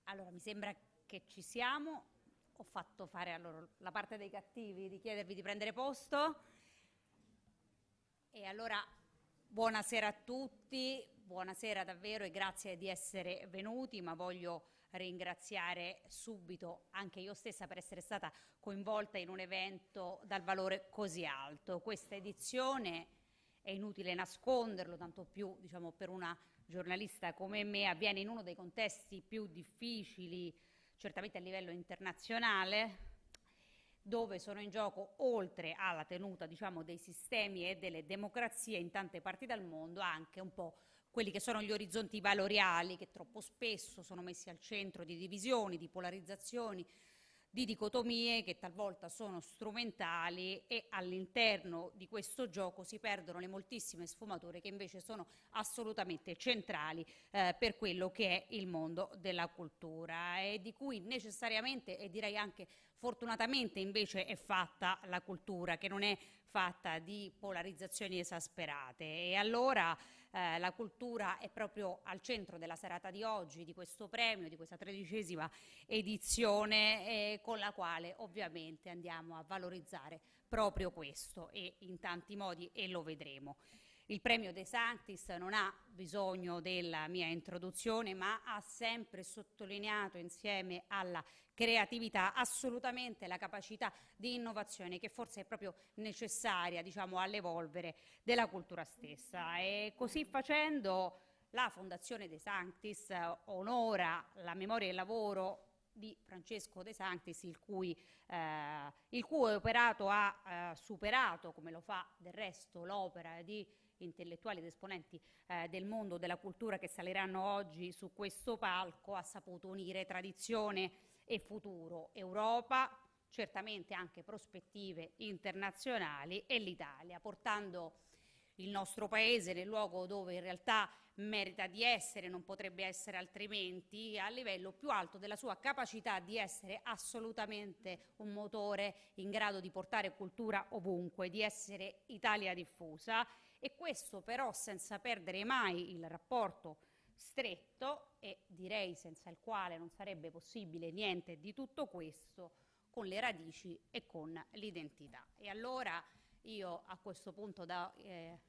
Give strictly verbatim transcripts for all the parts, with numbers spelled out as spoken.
Allora, mi sembra che ci siamo. Ho fatto fare a loro la parte dei cattivi di chiedervi di prendere posto. E allora, buonasera a tutti, buonasera davvero e grazie di essere venuti, ma voglio ringraziare subito anche io stessa per essere stata coinvolta in un evento dal valore così alto. Questa edizione, è inutile nasconderlo, tanto più diciamo, per una giornalista come me, avviene in uno dei contesti più difficili, certamente a livello internazionale, dove sono in gioco, oltre alla tenuta diciamo, dei sistemi e delle democrazie in tante parti del mondo, anche un po' quelli che sono gli orizzonti valoriali che troppo spesso sono messi al centro di divisioni, di polarizzazioni, di dicotomie che talvolta sono strumentali, e all'interno di questo gioco si perdono le moltissime sfumature che invece sono assolutamente centrali eh, per quello che è il mondo della cultura, e di cui necessariamente e direi anche fortunatamente invece è fatta la cultura, che non è fatta di polarizzazioni esasperate. E allora eh, la cultura è proprio al centro della serata di oggi, di questo premio, di questa tredicesima edizione, eh, con la quale ovviamente andiamo a valorizzare proprio questo e in tanti modi, e lo vedremo. Il premio De Sanctis non ha bisogno della mia introduzione, ma ha sempre sottolineato insieme alla creatività assolutamente la capacità di innovazione che forse è proprio necessaria, diciamo, all'evolvere della cultura stessa. E così facendo la Fondazione De Sanctis onora la memoria e il lavoro di Francesco De Sanctis, il cui, eh, il cui operato ha eh, superato, come lo fa del resto l'opera di intellettuali ed esponenti eh, del mondo della cultura che saliranno oggi su questo palco, ha saputo unire tradizione e futuro, Europa, certamente anche prospettive internazionali, e l'Italia, portando il nostro paese nel luogo dove in realtà merita di essere, non potrebbe essere altrimenti, a livello più alto della sua capacità di essere assolutamente un motore in grado di portare cultura ovunque, di essere Italia diffusa, e questo però senza perdere mai il rapporto stretto, e direi senza il quale non sarebbe possibile niente di tutto questo, con le radici e con l'identità. E allora io a questo punto da, eh,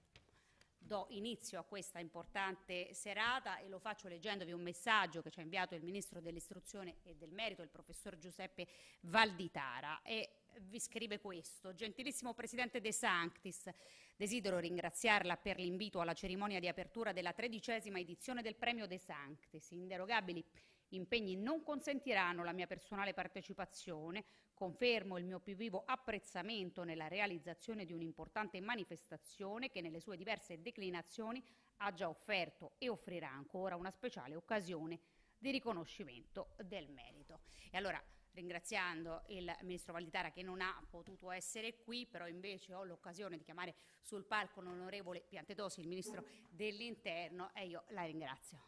do inizio a questa importante serata, e lo faccio leggendovi un messaggio che ci ha inviato il Ministro dell'Istruzione e del Merito, il professor Giuseppe Valditara, e vi scrive questo: gentilissimo Presidente De Sanctis, desidero ringraziarla per l'invito alla cerimonia di apertura della tredicesima edizione del premio De Sanctis. Inderogabili impegni non consentiranno la mia personale partecipazione. Confermo il mio più vivo apprezzamento nella realizzazione di un'importante manifestazione che nelle sue diverse declinazioni ha già offerto e offrirà ancora una speciale occasione di riconoscimento del merito. E allora, ringraziando il Ministro Valditara che non ha potuto essere qui, però invece ho l'occasione di chiamare sul palco l'onorevole Piantedosi, il Ministro dell'Interno, e io la ringrazio.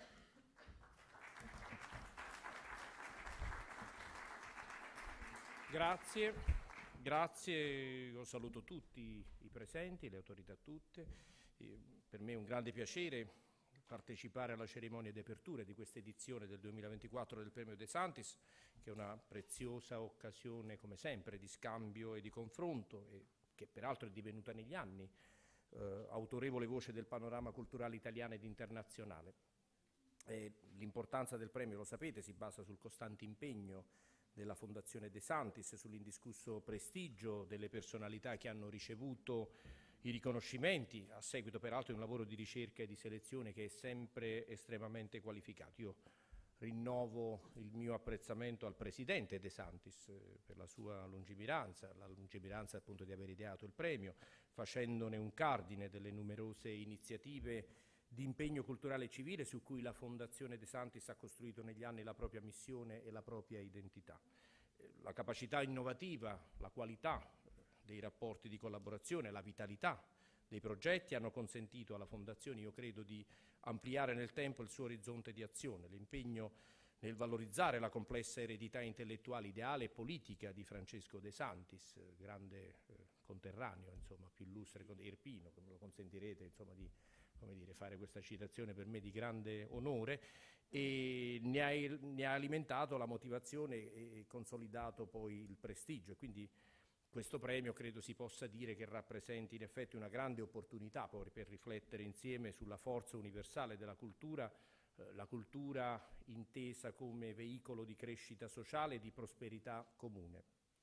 Grazie, grazie, io saluto tutti i presenti, le autorità tutte. Per me è un grande piacere partecipare alla cerimonia di apertura di questa edizione del duemilaventiquattro del premio De Sanctis, che è una preziosa occasione, come sempre, di scambio e di confronto, e che peraltro è divenuta negli anni eh, autorevole voce del panorama culturale italiano ed internazionale. Eh, l'importanza del premio, lo sapete, si basa sul costante impegno della Fondazione De Sanctis, sull'indiscusso prestigio delle personalità che hanno ricevuto i riconoscimenti, a seguito peraltro di un lavoro di ricerca e di selezione che è sempre estremamente qualificato. Io rinnovo il mio apprezzamento al Presidente De Sanctis eh, per la sua lungimiranza, la lungimiranza appunto di aver ideato il premio, facendone un cardine delle numerose iniziative di impegno culturale e civile su cui la Fondazione De Sanctis ha costruito negli anni la propria missione e la propria identità. La capacità innovativa, la qualità dei rapporti di collaborazione, la vitalità dei progetti hanno consentito alla Fondazione, io credo, di ampliare nel tempo il suo orizzonte di azione. L'impegno nel valorizzare la complessa eredità intellettuale, ideale e politica di Francesco De Sanctis, grande eh, conterraneo, insomma, più illustre, Irpino, come lo consentirete, insomma, di come dire, fare questa citazione per me di grande onore, e ne ha, ne ha alimentato la motivazione e consolidato poi il prestigio. E quindi questo premio credo si possa dire che rappresenti in effetti una grande opportunità poi per riflettere insieme sulla forza universale della cultura, eh, la cultura intesa come veicolo di crescita sociale e di prosperità comune.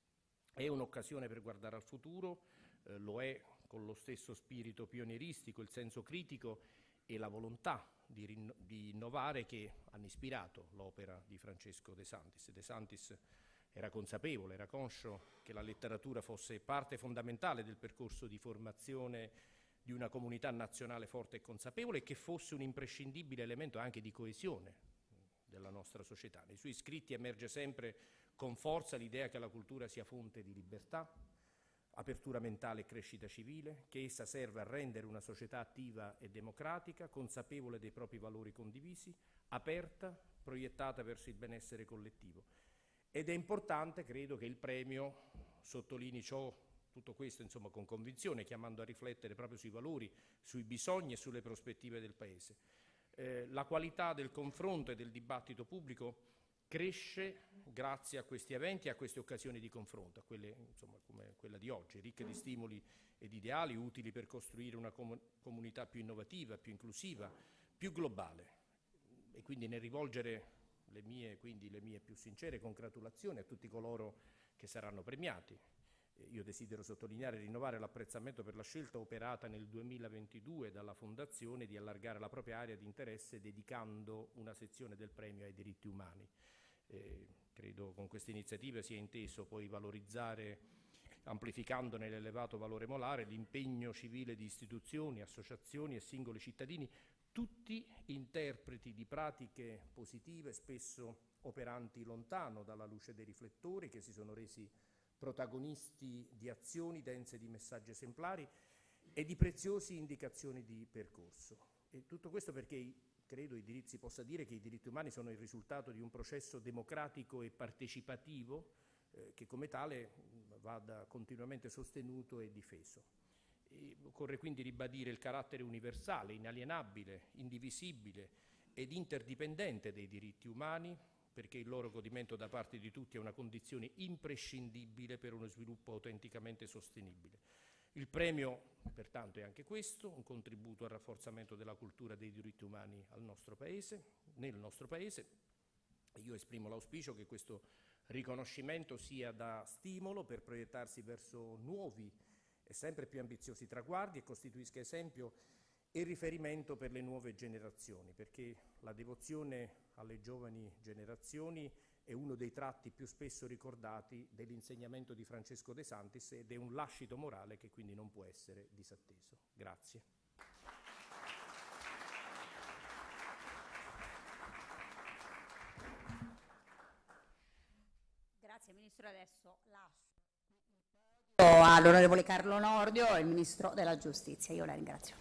È un'occasione per guardare al futuro, eh, lo è con lo stesso spirito pionieristico, il senso critico e la volontà di, rin- di innovare che hanno ispirato l'opera di Francesco De Santis. De Santis era consapevole, era conscio che la letteratura fosse parte fondamentale del percorso di formazione di una comunità nazionale forte e consapevole, e che fosse un imprescindibile elemento anche di coesione della nostra società. Nei suoi scritti emerge sempre con forza l'idea che la cultura sia fonte di libertà, apertura mentale e crescita civile, che essa serve a rendere una società attiva e democratica, consapevole dei propri valori condivisi, aperta, proiettata verso il benessere collettivo. Ed è importante, credo, che il premio sottolinei ciò, tutto questo insomma con convinzione, chiamando a riflettere proprio sui valori, sui bisogni e sulle prospettive del Paese. Eh, la qualità del confronto e del dibattito pubblico cresce grazie a questi eventi e a queste occasioni di confronto, a quelle insomma come quella di oggi, ricche di stimoli ed ideali utili per costruire una com- comunità più innovativa, più inclusiva, più globale. E quindi nel rivolgere le mie, quindi le mie più sincere congratulazioni a tutti coloro che saranno premiati. Io desidero sottolineare e rinnovare l'apprezzamento per la scelta operata nel duemilaventidue dalla Fondazione di allargare la propria area di interesse dedicando una sezione del premio ai diritti umani. Eh, credo con questa iniziativa sia inteso poi valorizzare, amplificandone l'elevato valore morale, l'impegno civile di istituzioni, associazioni e singoli cittadini, tutti interpreti di pratiche positive, spesso operanti lontano dalla luce dei riflettori, che si sono resi protagonisti di azioni dense di messaggi esemplari e di preziosi indicazioni di percorso. E tutto questo perché credo i diritti, si possa dire che i diritti umani sono il risultato di un processo democratico e partecipativo eh, che come tale vada continuamente sostenuto e difeso. E occorre quindi ribadire il carattere universale, inalienabile, indivisibile ed interdipendente dei diritti umani, perché il loro godimento da parte di tutti è una condizione imprescindibile per uno sviluppo autenticamente sostenibile. Il premio, pertanto, è anche questo, un contributo al rafforzamento della cultura dei diritti umani al nostro Paese, nel nostro Paese. Io esprimo l'auspicio che questo riconoscimento sia da stimolo per proiettarsi verso nuovi e sempre più ambiziosi traguardi e costituisca esempio e riferimento per le nuove generazioni, perché la devozione alle giovani generazioni è uno dei tratti più spesso ricordati dell'insegnamento di Francesco De Santis ed è un lascito morale che quindi non può essere disatteso. Grazie. Grazie Ministro, adesso lascio all'onorevole Carlo Nordio, il Ministro della Giustizia. Io la ringrazio.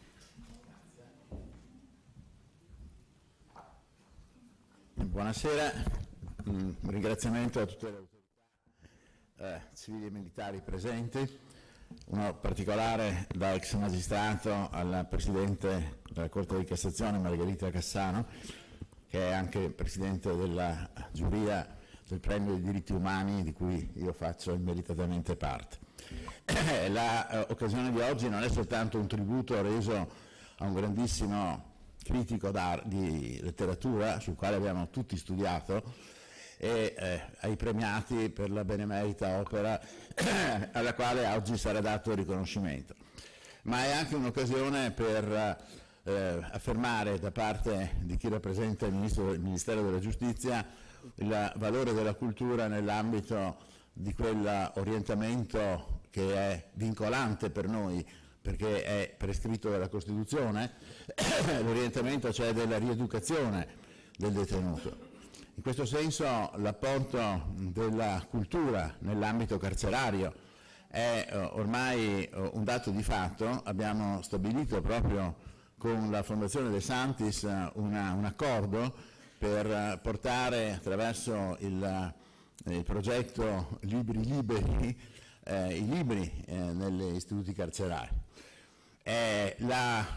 Buonasera, un ringraziamento a tutte le autorità eh, civili e militari presenti, uno particolare da ex magistrato alla Presidente della Corte di Cassazione Margherita Cassano, che è anche Presidente della giuria del Premio dei diritti umani di cui io faccio immeritatamente parte. L'occasione di oggi non è soltanto un tributo reso a un grandissimo critico di letteratura sul quale abbiamo tutti studiato e eh, ai premiati per la benemerita opera alla quale oggi sarà dato il riconoscimento, ma è anche un'occasione per eh, affermare da parte di chi rappresenta il, Ministro, il Ministero della Giustizia il valore della cultura nell'ambito di quell'orientamento che è vincolante per noi perché è prescritto dalla Costituzione, l'orientamento cioè della rieducazione del detenuto. In questo senso l'apporto della cultura nell'ambito carcerario è eh, ormai eh, un dato di fatto. Abbiamo stabilito proprio con la Fondazione De Santis una, un accordo per portare attraverso il, il progetto Libri Liberi eh, i libri eh, negli istituti carcerari. Eh, la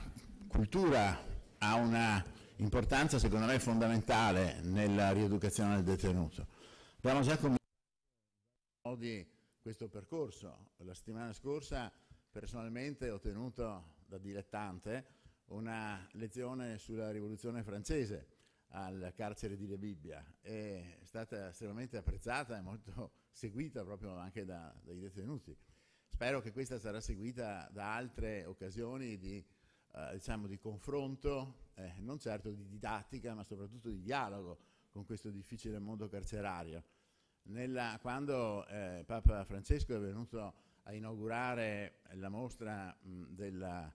cultura ha una importanza secondo me fondamentale nella rieducazione del detenuto. Abbiamo già cominciato di questo percorso. La settimana scorsa personalmente ho tenuto da dilettante una lezione sulla rivoluzione francese al carcere di Rebibbia, è stata estremamente apprezzata e molto seguita proprio anche da, dai detenuti. Spero che questa sarà seguita da altre occasioni di, eh, diciamo, di confronto, eh, non certo di didattica, ma soprattutto di dialogo con questo difficile mondo carcerario. Nella, quando eh, Papa Francesco è venuto a inaugurare la mostra mh, della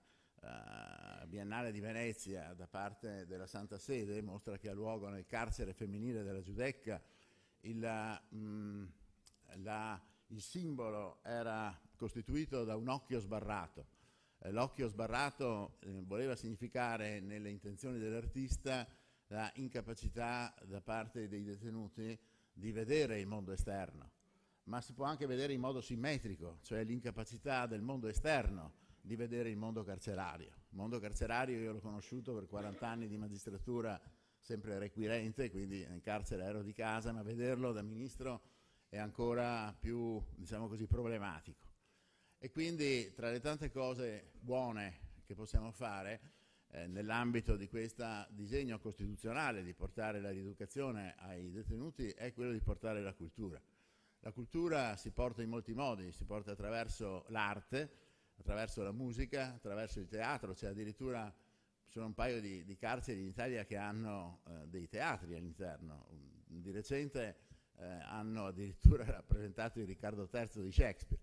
Uh, Biennale di Venezia da parte della Santa Sede, mostra che ha luogo nel carcere femminile della Giudecca, il, um, la, il simbolo era costituito da un occhio sbarrato. Eh, l'occhio sbarrato eh, voleva significare nelle intenzioni dell'artista la incapacità da parte dei detenuti di vedere il mondo esterno, ma si può anche vedere in modo simmetrico, cioè l'incapacità del mondo esterno di vedere il mondo carcerario. Il mondo carcerario io l'ho conosciuto per quaranta anni di magistratura, sempre requirente, quindi in carcere ero di casa, ma vederlo da ministro è ancora più, diciamo così, problematico. E quindi tra le tante cose buone che possiamo fare eh, nell'ambito di questo disegno costituzionale di portare la rieducazione ai detenuti è quello di portare la cultura. La cultura si porta in molti modi, si porta attraverso l'arte, attraverso la musica, attraverso il teatro. C'è addirittura, ci sono un paio di, di carceri in Italia che hanno eh, dei teatri all'interno. Di recente eh, hanno addirittura rappresentato il Riccardo terzo di Shakespeare.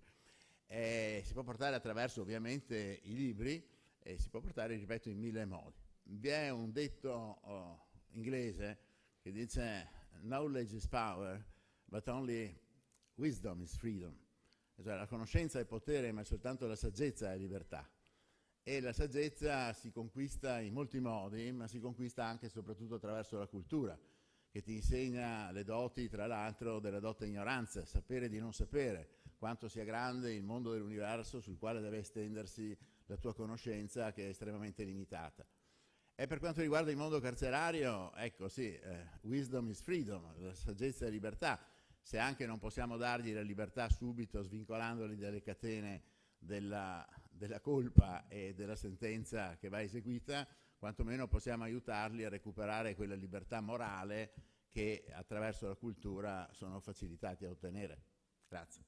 E si può portare attraverso ovviamente i libri e si può portare, ripeto, in mille modi. Vi è un detto oh, inglese che dice "Knowledge is power, but only wisdom is freedom". Cioè, la conoscenza è potere, ma soltanto la saggezza è libertà. E la saggezza si conquista in molti modi, ma si conquista anche e soprattutto attraverso la cultura, che ti insegna le doti, tra l'altro, della dotta ignoranza, sapere di non sapere, quanto sia grande il mondo dell'universo sul quale deve estendersi la tua conoscenza, che è estremamente limitata. E per quanto riguarda il mondo carcerario, ecco sì, eh, wisdom is freedom, la saggezza è libertà. Se anche non possiamo dargli la libertà subito svincolandoli dalle catene della, della colpa e della sentenza che va eseguita, quantomeno possiamo aiutarli a recuperare quella libertà morale che attraverso la cultura sono facilitati a ottenere. Grazie.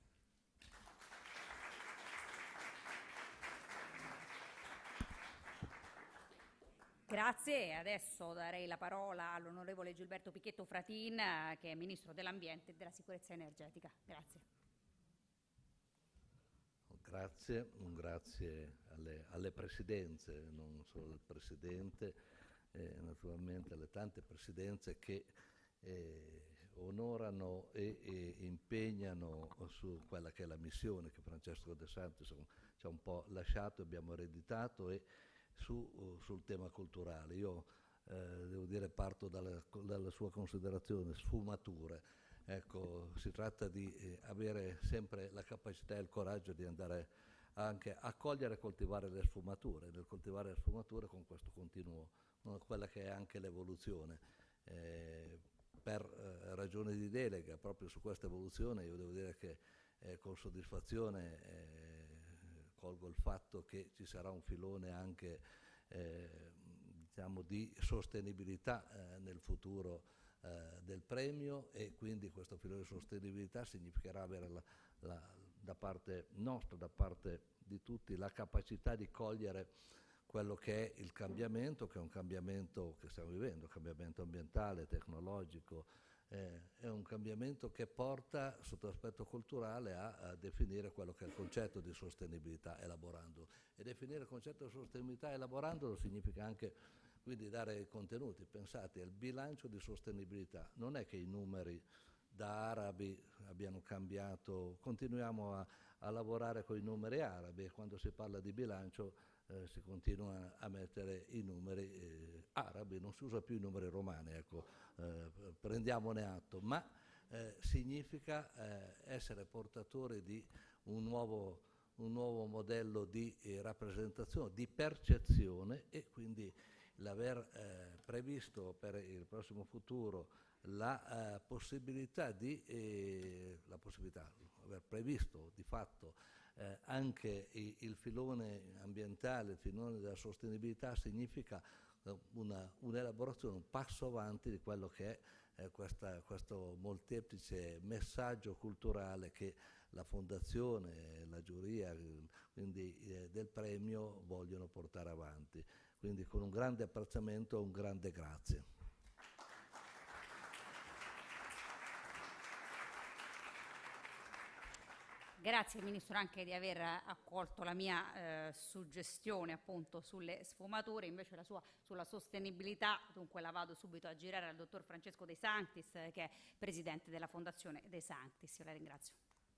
Grazie, e adesso darei la parola all'onorevole Gilberto Pichetto Fratin, che è Ministro dell'Ambiente e della Sicurezza Energetica. Grazie. Grazie, un grazie alle, alle presidenze, non solo al Presidente, eh, naturalmente alle tante presidenze che eh, onorano e, e impegnano su quella che è la missione che Francesco De Santis ci ha un po' lasciato, abbiamo ereditato, e Su, sul tema culturale. Io eh, devo dire parto dalla, dalla sua considerazione, sfumature. Ecco, si tratta di eh, avere sempre la capacità e il coraggio di andare anche a cogliere e coltivare le sfumature, nel coltivare le sfumature con questo continuo, no, quella che è anche l'evoluzione. Eh, per eh, ragioni di delega proprio su questa evoluzione io devo dire che eh, con soddisfazione eh, colgo il fatto che ci sarà un filone anche eh, diciamo di sostenibilità eh, nel futuro eh, del premio, e quindi questo filone di sostenibilità significherà avere la, la, da parte nostra, da parte di tutti, la capacità di cogliere quello che è il cambiamento, che è un cambiamento che stiamo vivendo, un cambiamento ambientale, tecnologico. Eh, è un cambiamento che porta, sotto l'aspetto culturale, a, a definire quello che è il concetto di sostenibilità, elaborandolo. E definire il concetto di sostenibilità elaborandolo significa anche quindi dare i contenuti. Pensate al bilancio di sostenibilità, non è che i numeri da arabi abbiano cambiato, continuiamo a, a lavorare con i numeri arabi, e quando si parla di bilancio eh, si continua a mettere i numeri eh, arabi, non si usa più i numeri romani, ecco, eh, prendiamone atto, ma eh, significa eh, essere portatori di un nuovo, un nuovo modello di eh, rappresentazione, di percezione, e quindi l'aver eh, previsto per il prossimo futuro la eh, possibilità di eh, la possibilità, aver previsto di fatto eh, anche i, il filone ambientale, il filone della sostenibilità, significa eh, una, un'elaborazione, un passo avanti di quello che è eh, questa, questo molteplice messaggio culturale che la Fondazione, la giuria quindi, eh, del premio vogliono portare avanti. Quindi con un grande apprezzamento, un grande grazie. Grazie Ministro anche di aver accolto la mia eh, suggestione appunto sulle sfumature, invece la sua sulla sostenibilità, dunque la vado subito a girare al dottor Francesco De Sanctis, eh, che è Presidente della Fondazione De Sanctis. Io la ringrazio.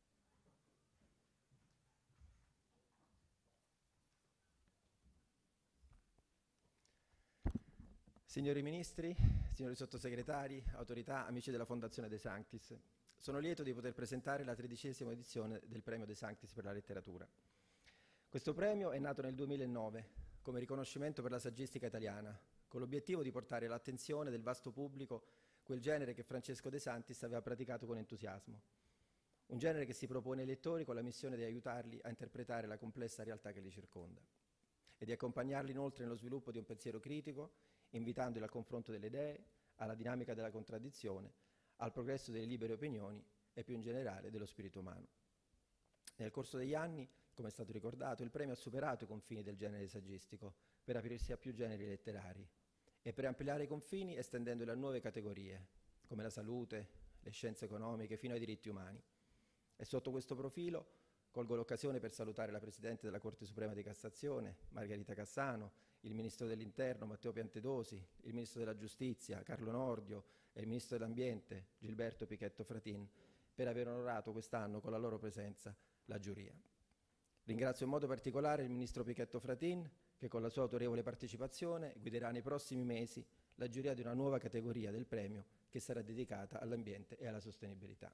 Signori Ministri, signori Sottosegretari, autorità, amici della Fondazione De Sanctis, sono lieto di poter presentare la tredicesima edizione del Premio De Sanctis per la letteratura. Questo premio è nato nel duemilanove come riconoscimento per la saggistica italiana, con l'obiettivo di portare all'attenzione del vasto pubblico quel genere che Francesco De Sanctis aveva praticato con entusiasmo. Un genere che si propone ai lettori con la missione di aiutarli a interpretare la complessa realtà che li circonda e di accompagnarli inoltre nello sviluppo di un pensiero critico, invitandoli al confronto delle idee, alla dinamica della contraddizione, al progresso delle libere opinioni e più in generale dello spirito umano. Nel corso degli anni, come è stato ricordato, il premio ha superato i confini del genere saggistico per aprirsi a più generi letterari e per ampliare i confini estendendoli a nuove categorie, come la salute, le scienze economiche, fino ai diritti umani. E sotto questo profilo colgo l'occasione per salutare la Presidente della Corte Suprema di Cassazione, Margherita Cassano, il Ministro dell'Interno, Matteo Piantedosi, il Ministro della Giustizia, Carlo Nordio, e il Ministro dell'Ambiente, Gilberto Pichetto Fratin, per aver onorato quest'anno con la loro presenza la giuria. Ringrazio in modo particolare il Ministro Pichetto Fratin, che con la sua autorevole partecipazione guiderà nei prossimi mesi la giuria di una nuova categoria del premio che sarà dedicata all'ambiente e alla sostenibilità.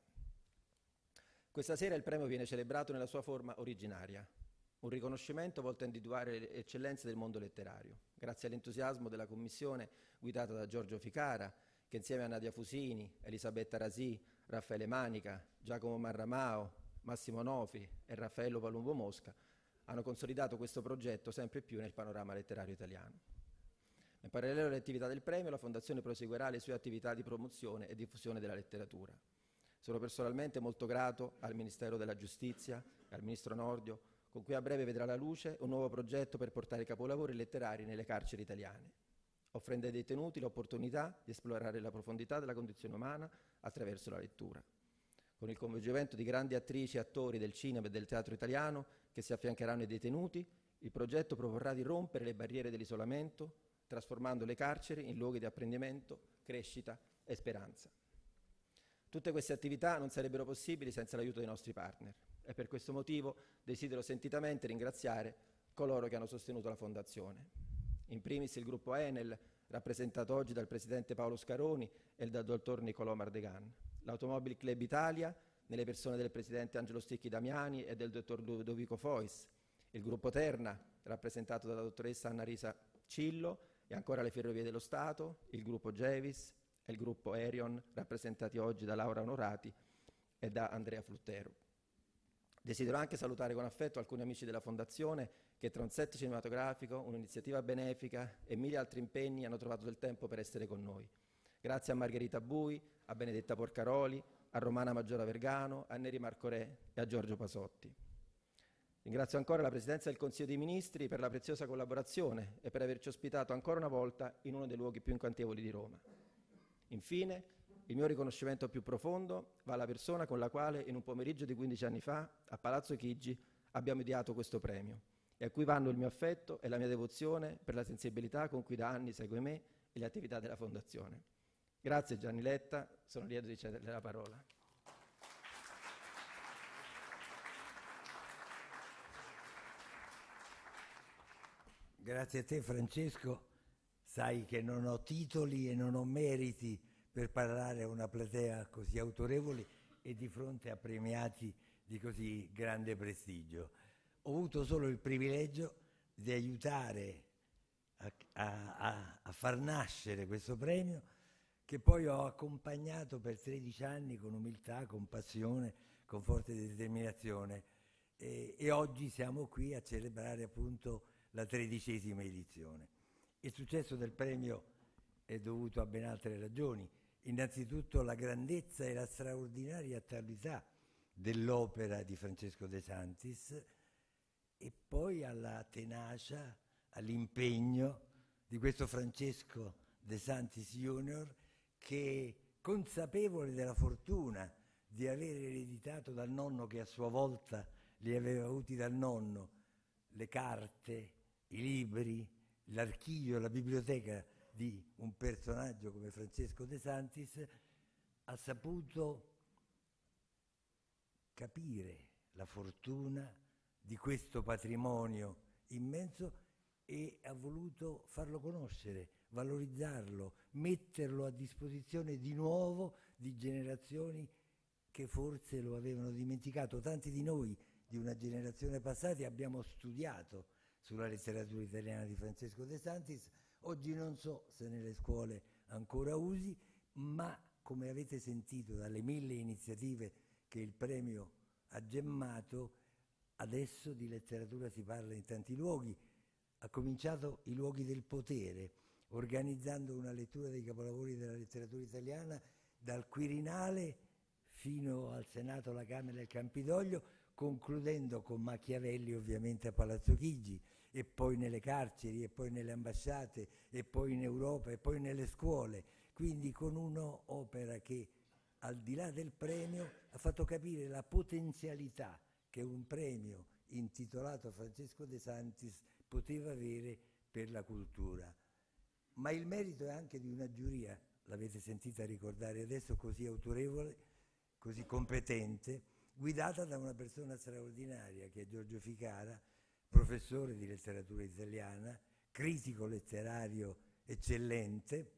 Questa sera il premio viene celebrato nella sua forma originaria, un riconoscimento volto a individuare le eccellenze del mondo letterario, grazie all'entusiasmo della commissione guidata da Giorgio Ficara, che insieme a Nadia Fusini, Elisabetta Rasì, Raffaele Manica, Giacomo Marramao, Massimo Nofi e Raffaello Palumbo Mosca hanno consolidato questo progetto sempre più nel panorama letterario italiano. In parallelo alle attività del premio, la Fondazione proseguirà le sue attività di promozione e diffusione della letteratura. Sono personalmente molto grato al Ministero della Giustizia e al Ministro Nordio, con cui a breve vedrà la luce un nuovo progetto per portare capolavori letterari nelle carceri italiane, offrendo ai detenuti l'opportunità di esplorare la profondità della condizione umana attraverso la lettura. Con il coinvolgimento di grandi attrici e attori del cinema e del teatro italiano che si affiancheranno ai detenuti, il progetto proporrà di rompere le barriere dell'isolamento, trasformando le carceri in luoghi di apprendimento, crescita e speranza. Tutte queste attività non sarebbero possibili senza l'aiuto dei nostri partner e per questo motivo desidero sentitamente ringraziare coloro che hanno sostenuto la Fondazione. In primis il gruppo Enel, rappresentato oggi dal Presidente Paolo Scaroni e dal Dottor Nicolò Mardegan, l'Automobile Club Italia, nelle persone del Presidente Angelo Sticchi Damiani e del Dottor Ludovico Fois, il gruppo Terna, rappresentato dalla Dottoressa Annarisa Cillo, e ancora le Ferrovie dello Stato, il gruppo Gevis e il gruppo Erion, rappresentati oggi da Laura Onorati e da Andrea Fluttero. Desidero anche salutare con affetto alcuni amici della Fondazione che tra un set cinematografico, un'iniziativa benefica e mille altri impegni hanno trovato del tempo per essere con noi. Grazie a Margherita Bui, a Benedetta Porcaroli, a Romana Maggiora Vergano, a Neri Marcorè e a Giorgio Pasotti. Ringrazio ancora la Presidenza del Consiglio dei Ministri per la preziosa collaborazione e per averci ospitato ancora una volta in uno dei luoghi più incantevoli di Roma. Infine, il mio riconoscimento più profondo va alla persona con la quale in un pomeriggio di quindici anni fa a Palazzo Chigi abbiamo ideato questo premio e a cui vanno il mio affetto e la mia devozione per la sensibilità con cui da anni segue me e le attività della Fondazione. Grazie Gianni Letta, sono lieto di cederle la parola. Grazie a te Francesco, sai che non ho titoli e non ho meriti per parlare a una platea così autorevole e di fronte a premiati di così grande prestigio. ho avuto solo il privilegio di aiutare a, a, a, a far nascere questo premio, che poi ho accompagnato per tredici anni con umiltà, con passione, con forte determinazione. E, e oggi siamo qui a celebrare appunto la tredicesima edizione. Il successo del premio è dovuto a ben altre ragioni. Innanzitutto la grandezza e la straordinaria attualità dell'opera di Francesco De Santis, e poi alla tenacia, all'impegno di questo Francesco De Santis junior, che, consapevole della fortuna di aver ereditato dal nonno, che a sua volta li aveva avuti dal nonno, le carte, i libri, l'archivio, la biblioteca di un personaggio come Francesco De Santis, ha saputo capire la fortuna di questo patrimonio immenso e ha voluto farlo conoscere, valorizzarlo, metterlo a disposizione di nuovo di generazioni che forse lo avevano dimenticato. Tanti di noi di una generazione passata abbiamo studiato sulla letteratura italiana di Francesco De Santis. Oggi non so se nelle scuole ancora usi, ma come avete sentito dalle mille iniziative che il premio ha gemmato, adesso di letteratura si parla in tanti luoghi. Ha cominciato i luoghi del potere, organizzando una lettura dei capolavori della letteratura italiana dal Quirinale fino al Senato, la Camera e il Campidoglio, concludendo con Machiavelli ovviamente a Palazzo Chigi, e poi nelle carceri, e poi nelle ambasciate, e poi in Europa, e poi nelle scuole. Quindi con un'opera che, al di là del premio, ha fatto capire la potenzialità che un premio intitolato a Francesco De Santis poteva avere per la cultura. Ma il merito è anche di una giuria, l'avete sentita ricordare adesso, così autorevole, così competente, guidata da una persona straordinaria che è Giorgio Ficara, professore di letteratura italiana, critico letterario eccellente,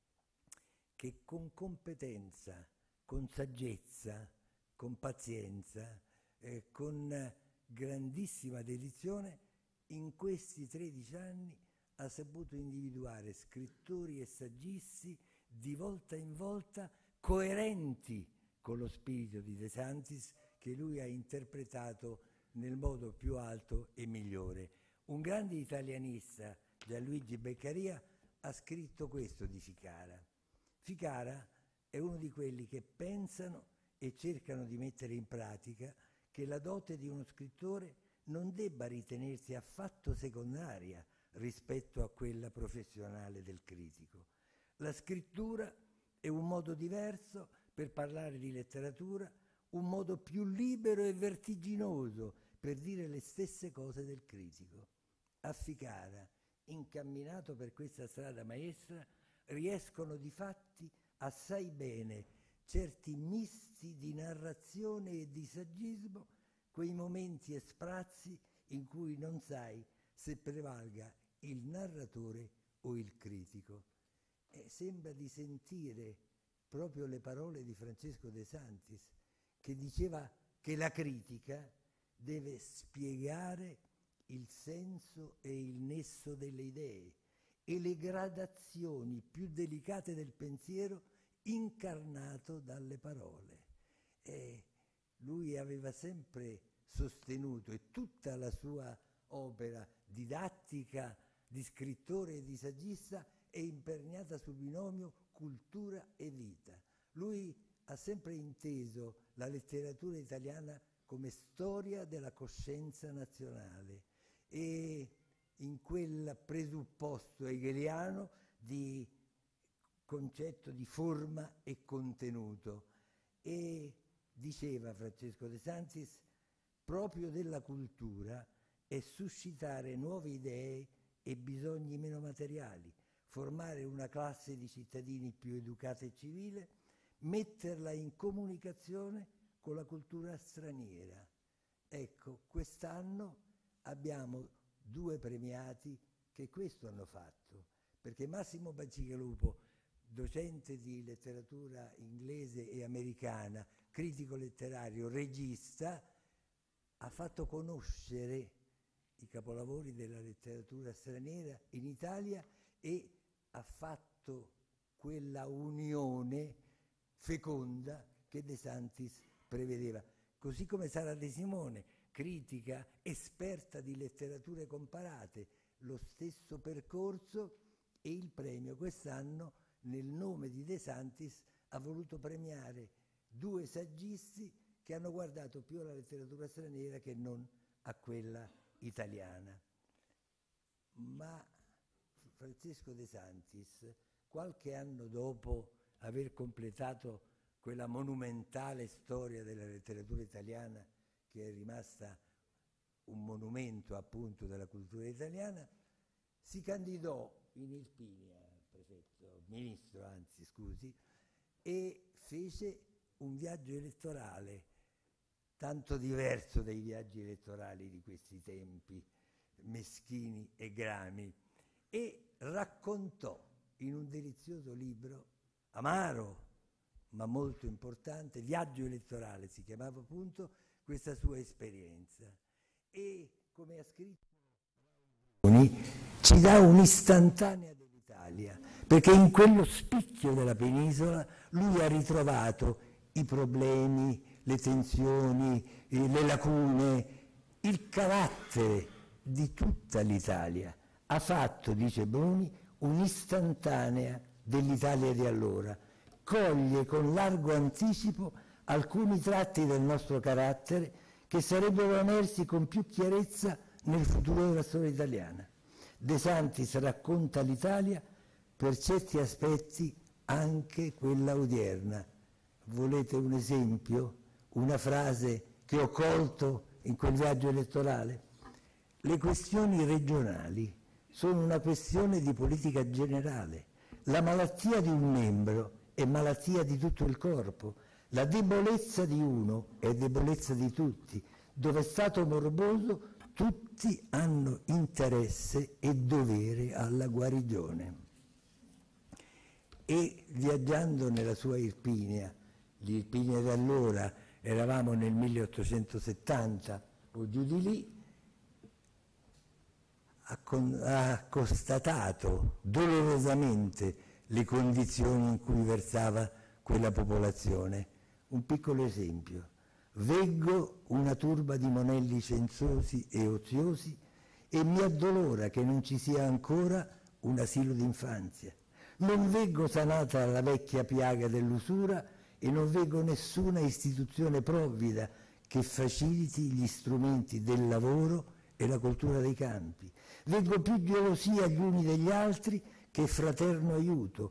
che con competenza, con saggezza, con pazienza, eh, con grandissima dedizione, in questi tredici anni ha saputo individuare scrittori e saggisti di volta in volta coerenti con lo spirito di De Santis, che lui ha interpretato nel modo più alto e migliore. Un grande italianista, Gianluigi Beccaria, ha scritto questo di Ficara. Ficara è uno di quelli che pensano e cercano di mettere in pratica che la dote di uno scrittore non debba ritenersi affatto secondaria rispetto a quella professionale del critico. La scrittura è un modo diverso per parlare di letteratura, un modo più libero e vertiginoso per dire le stesse cose del critico. A Ficara, incamminato per questa strada maestra, riescono difatti assai bene certi misti di narrazione e di saggismo, quei momenti e sprazzi in cui non sai se prevalga il narratore o il critico. E sembra di sentire proprio le parole di Francesco De Santis, che diceva che la critica deve spiegare il senso e il nesso delle idee e le gradazioni più delicate del pensiero incarnato dalle parole. E lui aveva sempre sostenuto, e tutta la sua opera didattica di scrittore e di saggista è imperniata sul binomio cultura e vita. Lui ha sempre inteso la letteratura italiana come storia della coscienza nazionale e in quel presupposto hegeliano di concetto di forma e contenuto. E diceva Francesco De Santis, proprio della cultura è suscitare nuove idee e bisogni meno materiali, formare una classe di cittadini più educata e civile, metterla in comunicazione con la cultura straniera. Ecco, quest'anno abbiamo due premiati che questo hanno fatto, perché Massimo Bacigalupo, docente di letteratura inglese e americana, critico letterario, regista, ha fatto conoscere i capolavori della letteratura straniera in Italia e ha fatto quella unione feconda che De Santis prevedeva. Così come Sara De Simone, critica, esperta di letterature comparate, lo stesso percorso, e il premio quest'anno, nel nome di De Santis, ha voluto premiare due saggisti che hanno guardato più alla letteratura straniera che non a quella italiana. Ma Francesco De Santis, qualche anno dopo aver completato quella monumentale storia della letteratura italiana, che è rimasta un monumento appunto della cultura italiana, si candidò in Irpinia, prefetto, ministro anzi, scusi, e fece un viaggio elettorale tanto diverso dai viaggi elettorali di questi tempi meschini e grami, e raccontò in un delizioso libro, amaro ma molto importante, Viaggio elettorale si chiamava appunto, questa sua esperienza. E come ha scritto ci dà un'istantanea dell'Italia, perché in quello spicchio della penisola lui ha ritrovato i problemi, le tensioni, eh, le lacune, il carattere di tutta l'Italia. Ha fatto, dice Bruni, un'istantanea dell'Italia di allora. Coglie con largo anticipo alcuni tratti del nostro carattere che sarebbero emersi con più chiarezza nel futuro della storia italiana. De Santis racconta l'Italia, per certi aspetti anche quella odierna. Volete un esempio? Una frase che ho colto in quel viaggio elettorale? Le questioni regionali sono una questione di politica generale. La malattia di un membro è malattia di tutto il corpo. La debolezza di uno è debolezza di tutti. Dove è stato morboso, tutti hanno interesse e dovere alla guarigione. E viaggiando nella sua Irpinia, l'Irpinia di allora, eravamo nel milleottocentosettanta o giù di lì, ha, con, ha constatato dolorosamente le condizioni in cui versava quella popolazione. Un piccolo esempio. Veggo una turba di monelli censosi e oziosi e mi addolora che non ci sia ancora un asilo d'infanzia. Non veggo sanata la vecchia piaga dell'usura e non veggo nessuna istituzione provvida che faciliti gli strumenti del lavoro e la cultura dei campi. Veggo più gelosia gli uni degli altri che fraterno aiuto,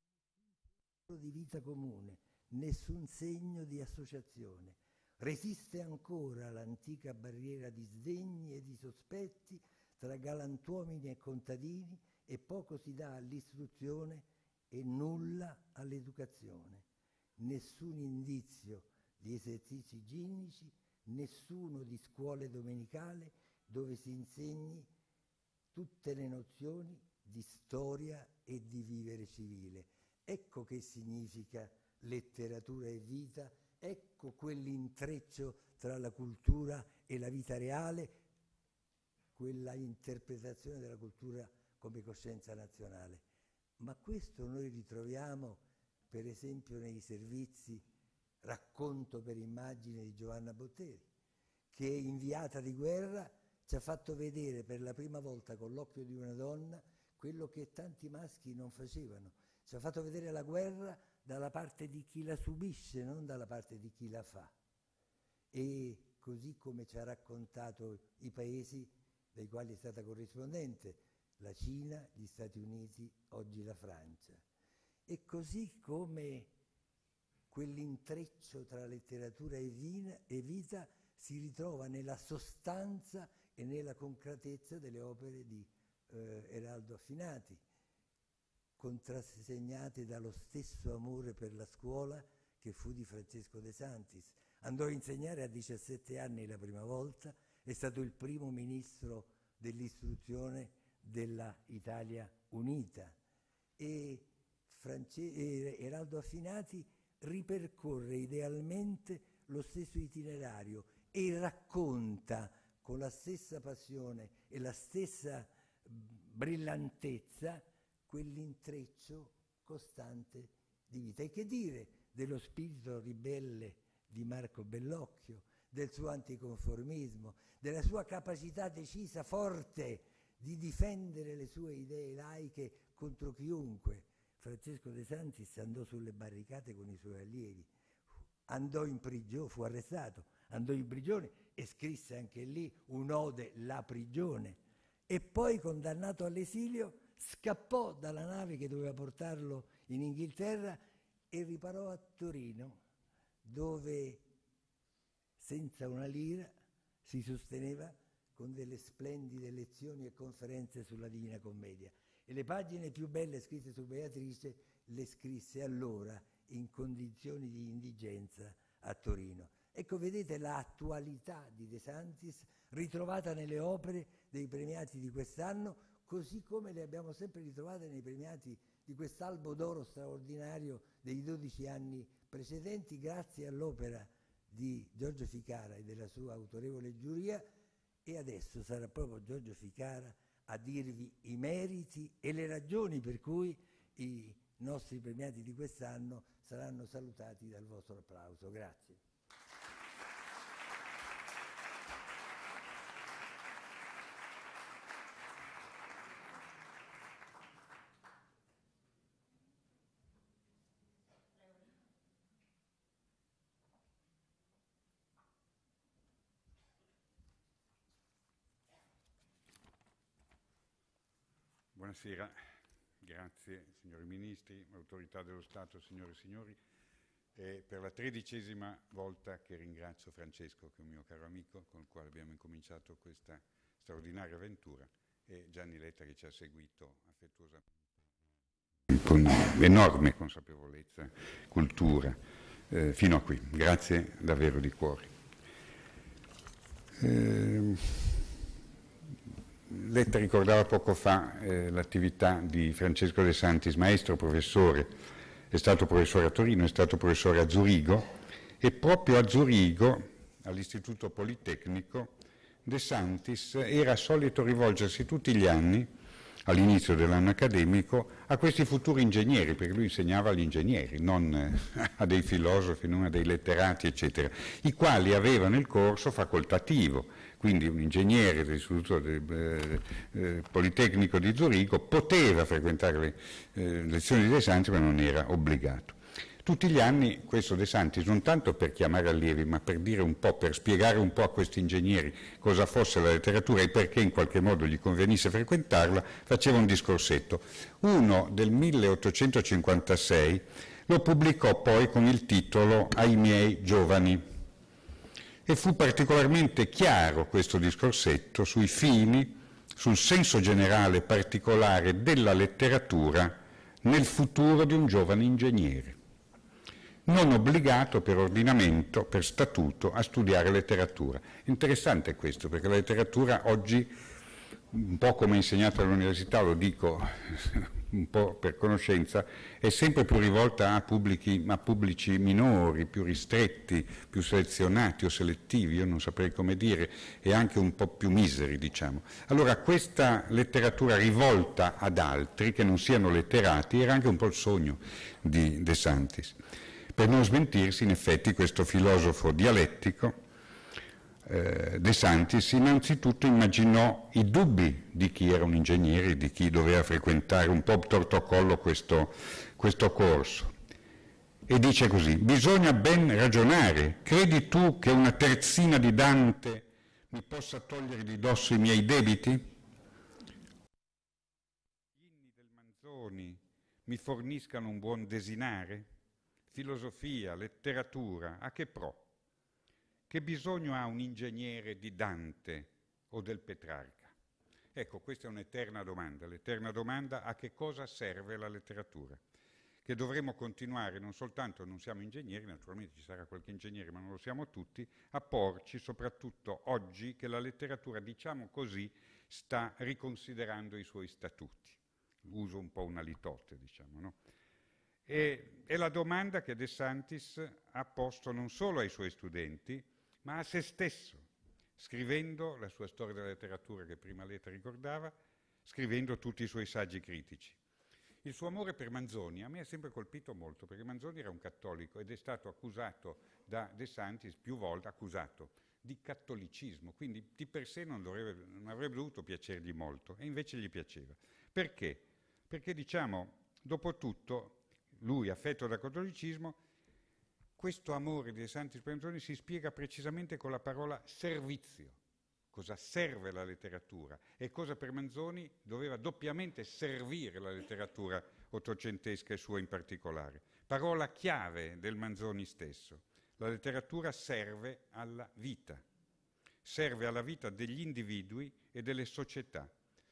di vita comune, nessun segno di associazione. Resiste ancora l'antica barriera di sdegni e di sospetti tra galantuomini e contadini, e poco si dà all'istruzione e nulla all'educazione. Nessun indizio di esercizi ginnici, nessuno di scuole domenicali dove si insegni tutte le nozioni di storia e di vivere civile. Ecco che significa letteratura e vita, ecco quell'intreccio tra la cultura e la vita reale, quella interpretazione della cultura come coscienza nazionale. Ma questo noi ritroviamo per esempio nei servizi Racconto per immagine di Giovanna Botteri, che inviata di guerra ci ha fatto vedere per la prima volta con l'occhio di una donna quello che tanti maschi non facevano. Ci ha fatto vedere la guerra dalla parte di chi la subisce, non dalla parte di chi la fa. E così come ci ha raccontato i paesi dai quali è stata corrispondente, la Cina, gli Stati Uniti, oggi la Francia. E così come quell'intreccio tra letteratura e, vina, e vita si ritrova nella sostanza e nella concretezza delle opere di eh, Eraldo Affinati, contrassegnate dallo stesso amore per la scuola che fu di Francesco De Santis. Andò a insegnare a diciassette anni la prima volta, è stato il primo ministro dell'istruzione della Italia Unita, e France- e Eraldo Affinati ripercorre idealmente lo stesso itinerario e racconta con la stessa passione e la stessa brillantezza quell'intreccio costante di vita. E che dire dello spirito ribelle di Marco Bellocchio, del suo anticonformismo, della sua capacità decisa, forte, di difendere le sue idee laiche contro chiunque. Francesco De Santis andò sulle barricate con i suoi allievi, andò in prigione, fu arrestato, andò in prigione e scrisse anche lì un'ode, La prigione, e poi, condannato all'esilio, scappò dalla nave che doveva portarlo in Inghilterra e riparò a Torino, dove senza una lira si sosteneva con delle splendide lezioni e conferenze sulla Divina Commedia. E le pagine più belle scritte su Beatrice le scrisse allora in condizioni di indigenza a Torino. Ecco, vedete l'attualità di De Santis ritrovata nelle opere dei premiati di quest'anno, così come le abbiamo sempre ritrovate nei premiati di quest'Albo d'Oro straordinario dei dodici anni precedenti, grazie all'opera di Giorgio Ficara e della sua autorevole giuria. E adesso sarà proprio Giorgio Ficara a dirvi i meriti e le ragioni per cui i nostri premiati di quest'anno saranno salutati dal vostro applauso. Grazie. Buonasera, grazie signori ministri, autorità dello Stato, signore e signori. È per la tredicesima volta che ringrazio Francesco, che è un mio caro amico, con il quale abbiamo incominciato questa straordinaria avventura, e Gianni Letta, che ci ha seguito affettuosamente, con enorme consapevolezza, cultura, eh, fino a qui. Grazie davvero di cuore. Eh, Letta ricordava poco fa eh, l'attività di Francesco De Santis, maestro, professore, è stato professore a Torino, è stato professore a Zurigo, e proprio a Zurigo, all'Istituto Politecnico, De Santis era solito rivolgersi tutti gli anni, all'inizio dell'anno accademico, a questi futuri ingegneri, perché lui insegnava agli ingegneri, non eh, a dei filosofi, non a dei letterati, eccetera, i quali avevano il corso facoltativo. Quindi un ingegnere dell'Istituto eh, eh, Politecnico di Zurigo poteva frequentare le eh, lezioni di De Santis, ma non era obbligato. Tutti gli anni questo De Santis, non tanto per chiamare allievi, ma per dire un po', per spiegare un po' a questi ingegneri cosa fosse la letteratura e perché in qualche modo gli convenisse frequentarla, faceva un discorsetto. Uno del milleottocentocinquantasei lo pubblicò poi con il titolo Ai miei giovani. E fu particolarmente chiaro questo discorsetto sui fini, sul senso generale particolare della letteratura nel futuro di un giovane ingegnere, non obbligato per ordinamento, per statuto, a studiare letteratura. Interessante questo, perché la letteratura oggi, un po' come insegnato all'università, lo dico un po' per conoscenza, è sempre più rivolta a pubblici, a pubblici minori, più ristretti, più selezionati o selettivi, io non saprei come dire, e anche un po' più miseri, diciamo. Allora questa letteratura rivolta ad altri, che non siano letterati, era anche un po' il sogno di De Santis. Per non smentirsi, in effetti, questo filosofo dialettico, Eh, De Santis innanzitutto immaginò i dubbi di chi era un ingegnere, di chi doveva frequentare un po' torto collo questo, questo corso, e dice così: bisogna ben ragionare, credi tu che una terzina di Dante mi possa togliere di dosso i miei debiti? Gli inni del Manzoni mi forniscano un buon desinare? Filosofia, letteratura, a che pro? Che bisogno ha un ingegnere di Dante o del Petrarca? Ecco, questa è un'eterna domanda, l'eterna domanda: a che cosa serve la letteratura? Che dovremo continuare, non soltanto, non siamo ingegneri, naturalmente ci sarà qualche ingegnere, ma non lo siamo tutti, a porci, soprattutto oggi, che la letteratura, diciamo così, sta riconsiderando i suoi statuti. Uso un po' una litote, diciamo, no? E, è la domanda che De Santis ha posto non solo ai suoi studenti, ma a se stesso, scrivendo la sua storia della letteratura che prima Letta ricordava, scrivendo tutti i suoi saggi critici. Il suo amore per Manzoni a me ha sempre colpito molto, perché Manzoni era un cattolico ed è stato accusato da De Santis più volte, accusato di cattolicismo, quindi di per sé non, dovrebbe, non avrebbe dovuto piacergli molto, e invece gli piaceva. Perché? Perché, diciamo, dopo tutto, lui affetto da cattolicismo, questo amore di De Santis per Manzoni si spiega precisamente con la parola servizio. Cosa serve la letteratura e cosa per Manzoni doveva doppiamente servire la letteratura ottocentesca e sua in particolare. Parola chiave del Manzoni stesso. La letteratura serve alla vita, serve alla vita degli individui e delle società.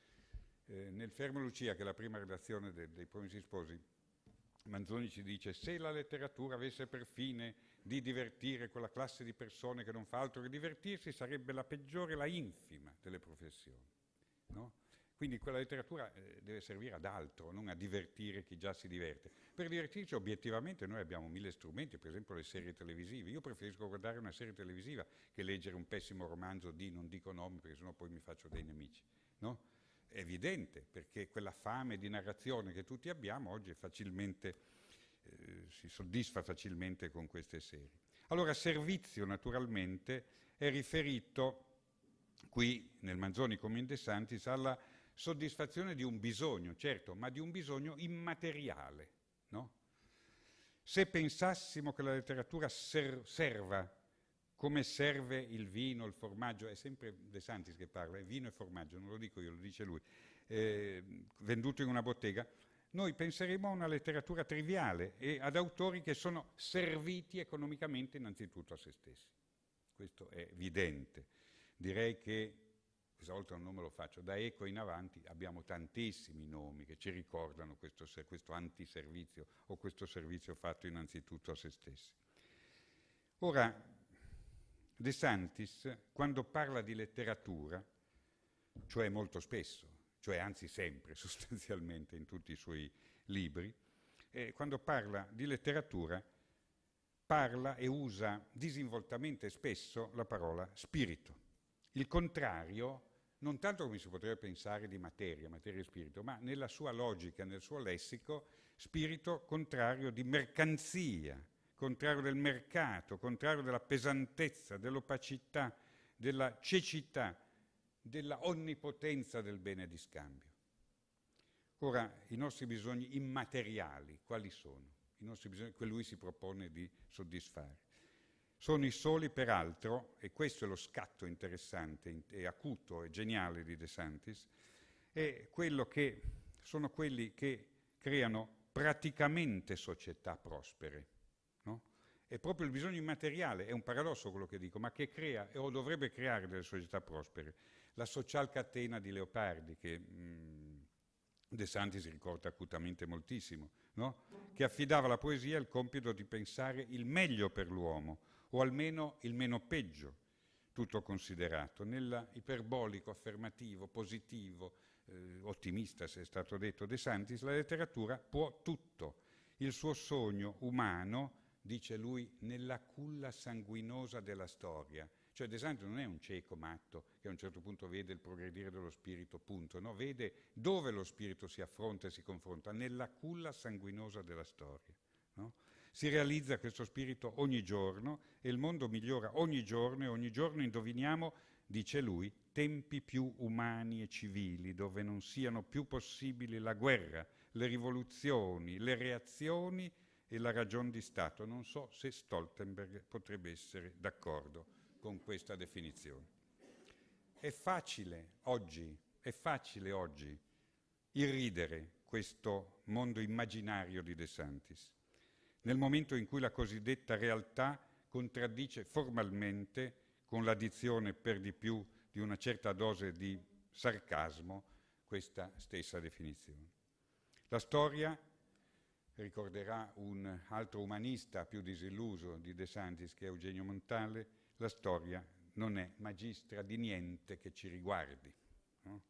Eh, nel Fermo Lucia, che è la prima redazione de- dei Promessi Sposi, Manzoni ci dice: se la letteratura avesse per fine di divertire quella classe di persone che non fa altro che divertirsi, sarebbe la peggiore, la infima delle professioni. No? Quindi quella letteratura eh, deve servire ad altro, non a divertire chi già si diverte. Per divertirci obiettivamente noi abbiamo mille strumenti, per esempio le serie televisive. Io preferisco guardare una serie televisiva che leggere un pessimo romanzo di, non dico nomi perché sennò poi mi faccio dei nemici. No? È evidente, perché quella fame di narrazione che tutti abbiamo oggi è facilmente, eh, si soddisfa facilmente con queste serie. Allora, servizio naturalmente è riferito qui nel Manzoni come in De Santis alla soddisfazione di un bisogno, certo, ma di un bisogno immateriale, no? Se pensassimo che la letteratura ser- serva come serve il vino, il formaggio, è sempre De Santis che parla, è vino e formaggio, non lo dico io, lo dice lui, eh, venduto in una bottega, noi penseremo a una letteratura triviale e ad autori che sono serviti economicamente innanzitutto a se stessi. Questo è evidente. Direi che, questa volta non me lo faccio, da Eco in avanti abbiamo tantissimi nomi che ci ricordano questo, questo antiservizio o questo servizio fatto innanzitutto a se stessi. Ora, De Santis, quando parla di letteratura, cioè molto spesso, cioè anzi sempre sostanzialmente in tutti i suoi libri, eh, quando parla di letteratura parla e usa disinvoltamente spesso la parola spirito. Il contrario, non tanto come si potrebbe pensare di materia, materia e spirito, ma nella sua logica, nel suo lessico, spirito contrario di mercanzia, contrario del mercato, contrario della pesantezza, dell'opacità, della cecità, della onnipotenza del bene di scambio. Ora, i nostri bisogni immateriali, quali sono? I nostri bisogni che lui si propone di soddisfare. Sono i soli, peraltro, e questo è lo scatto interessante e acuto e geniale di De Santis, è quello che sono quelli che creano praticamente società prospere. No? È proprio il bisogno immateriale, è un paradosso quello che dico, ma che crea o dovrebbe creare delle società prospere. La social catena di Leopardi, che mh, De Santis ricorda acutamente moltissimo, no? Che affidava alla poesia il compito di pensare il meglio per l'uomo, o almeno il meno peggio, tutto considerato. Nell'iperbolico, affermativo, positivo, eh, ottimista, se è stato detto De Santis, la letteratura può tutto. Il suo sogno umano, dice lui, nella culla sanguinosa della storia. Cioè De Santis non è un cieco matto che a un certo punto vede il progredire dello spirito, punto, no? Vede dove lo spirito si affronta e si confronta, nella culla sanguinosa della storia, no? Si realizza questo spirito ogni giorno e il mondo migliora ogni giorno e ogni giorno indoviniamo, dice lui, tempi più umani e civili, dove non siano più possibili la guerra, le rivoluzioni, le reazioni e la ragion di Stato. Non so se Stoltenberg potrebbe essere d'accordo con questa definizione. È facile oggi, è facile oggi irridere questo mondo immaginario di De Santis, nel momento in cui la cosiddetta realtà contraddice formalmente, con l'addizione per di più di una certa dose di sarcasmo, questa stessa definizione. La storia, ricorderà un altro umanista più disilluso di De Santis, che è Eugenio Montale, la storia non è magistra di niente che ci riguardi. No?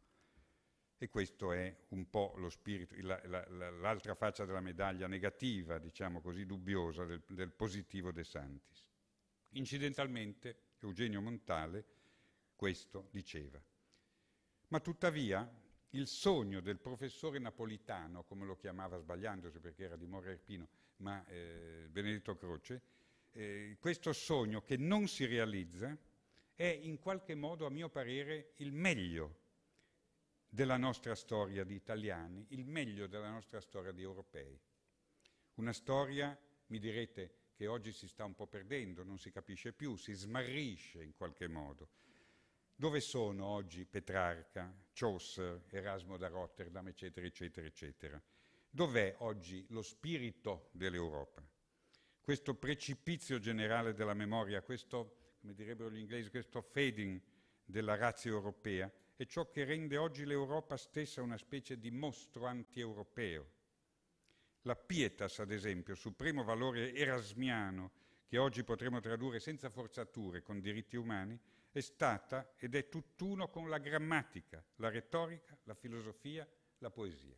E questo è un po' lo spirito, la, la, la, l'altra faccia della medaglia negativa, diciamo così, dubbiosa del, del positivo De Santis. Incidentalmente, Eugenio Montale questo diceva. Ma tuttavia il sogno del professore napolitano, come lo chiamava sbagliandosi perché era di Morra Irpino, ma eh, Benedetto Croce, eh, questo sogno che non si realizza è in qualche modo, a mio parere, il meglio della nostra storia di italiani, il meglio della nostra storia di europei. Una storia, mi direte, che oggi si sta un po' perdendo, non si capisce più, si smarrisce in qualche modo. Dove sono oggi Petrarca, Chaucer, Erasmo da Rotterdam, eccetera, eccetera, eccetera? Dov'è oggi lo spirito dell'Europa? Questo precipizio generale della memoria, questo, come direbbero gli inglesi, questo fading della razza europea, è ciò che rende oggi l'Europa stessa una specie di mostro anti-europeo. La pietas, ad esempio, supremo valore erasmiano, che oggi potremmo tradurre senza forzature con diritti umani, è stata ed è tutt'uno con la grammatica, la retorica, la filosofia, la poesia.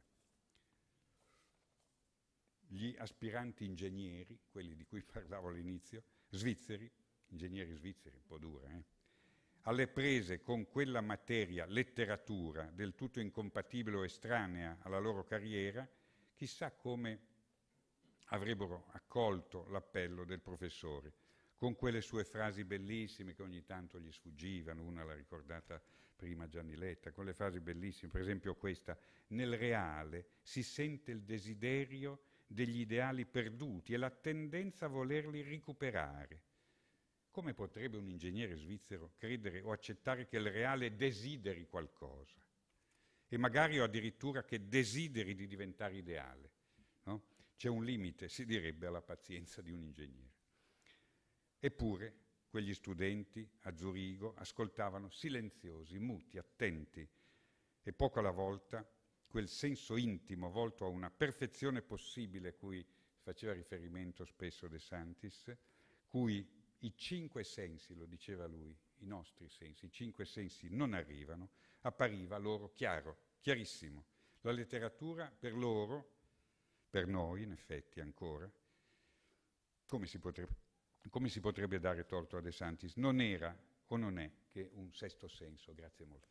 Gli aspiranti ingegneri, quelli di cui parlavo all'inizio, svizzeri, ingegneri svizzeri, un po' dura, eh? alle prese con quella materia, letteratura, del tutto incompatibile o estranea alla loro carriera, chissà come avrebbero accolto l'appello del professore, con quelle sue frasi bellissime che ogni tanto gli sfuggivano, una l'ha ricordata prima Gianni Letta, con le frasi bellissime, per esempio questa: nel reale si sente il desiderio degli ideali perduti e la tendenza a volerli recuperare. Come potrebbe un ingegnere svizzero credere o accettare che il reale desideri qualcosa? E magari o addirittura che desideri di diventare ideale, no? C'è un limite, si direbbe, alla pazienza di un ingegnere. Eppure quegli studenti a Zurigo ascoltavano silenziosi, muti, attenti, e poco alla volta quel senso intimo volto a una perfezione possibile a cui faceva riferimento spesso De Santis, cui i cinque sensi, lo diceva lui, i nostri sensi, i cinque sensi non arrivano, appariva loro chiaro, chiarissimo. La letteratura per loro, per noi in effetti ancora, come si potrebbe, come si potrebbe dare torto a De Santis, non era o non è che un sesto senso. Grazie molto.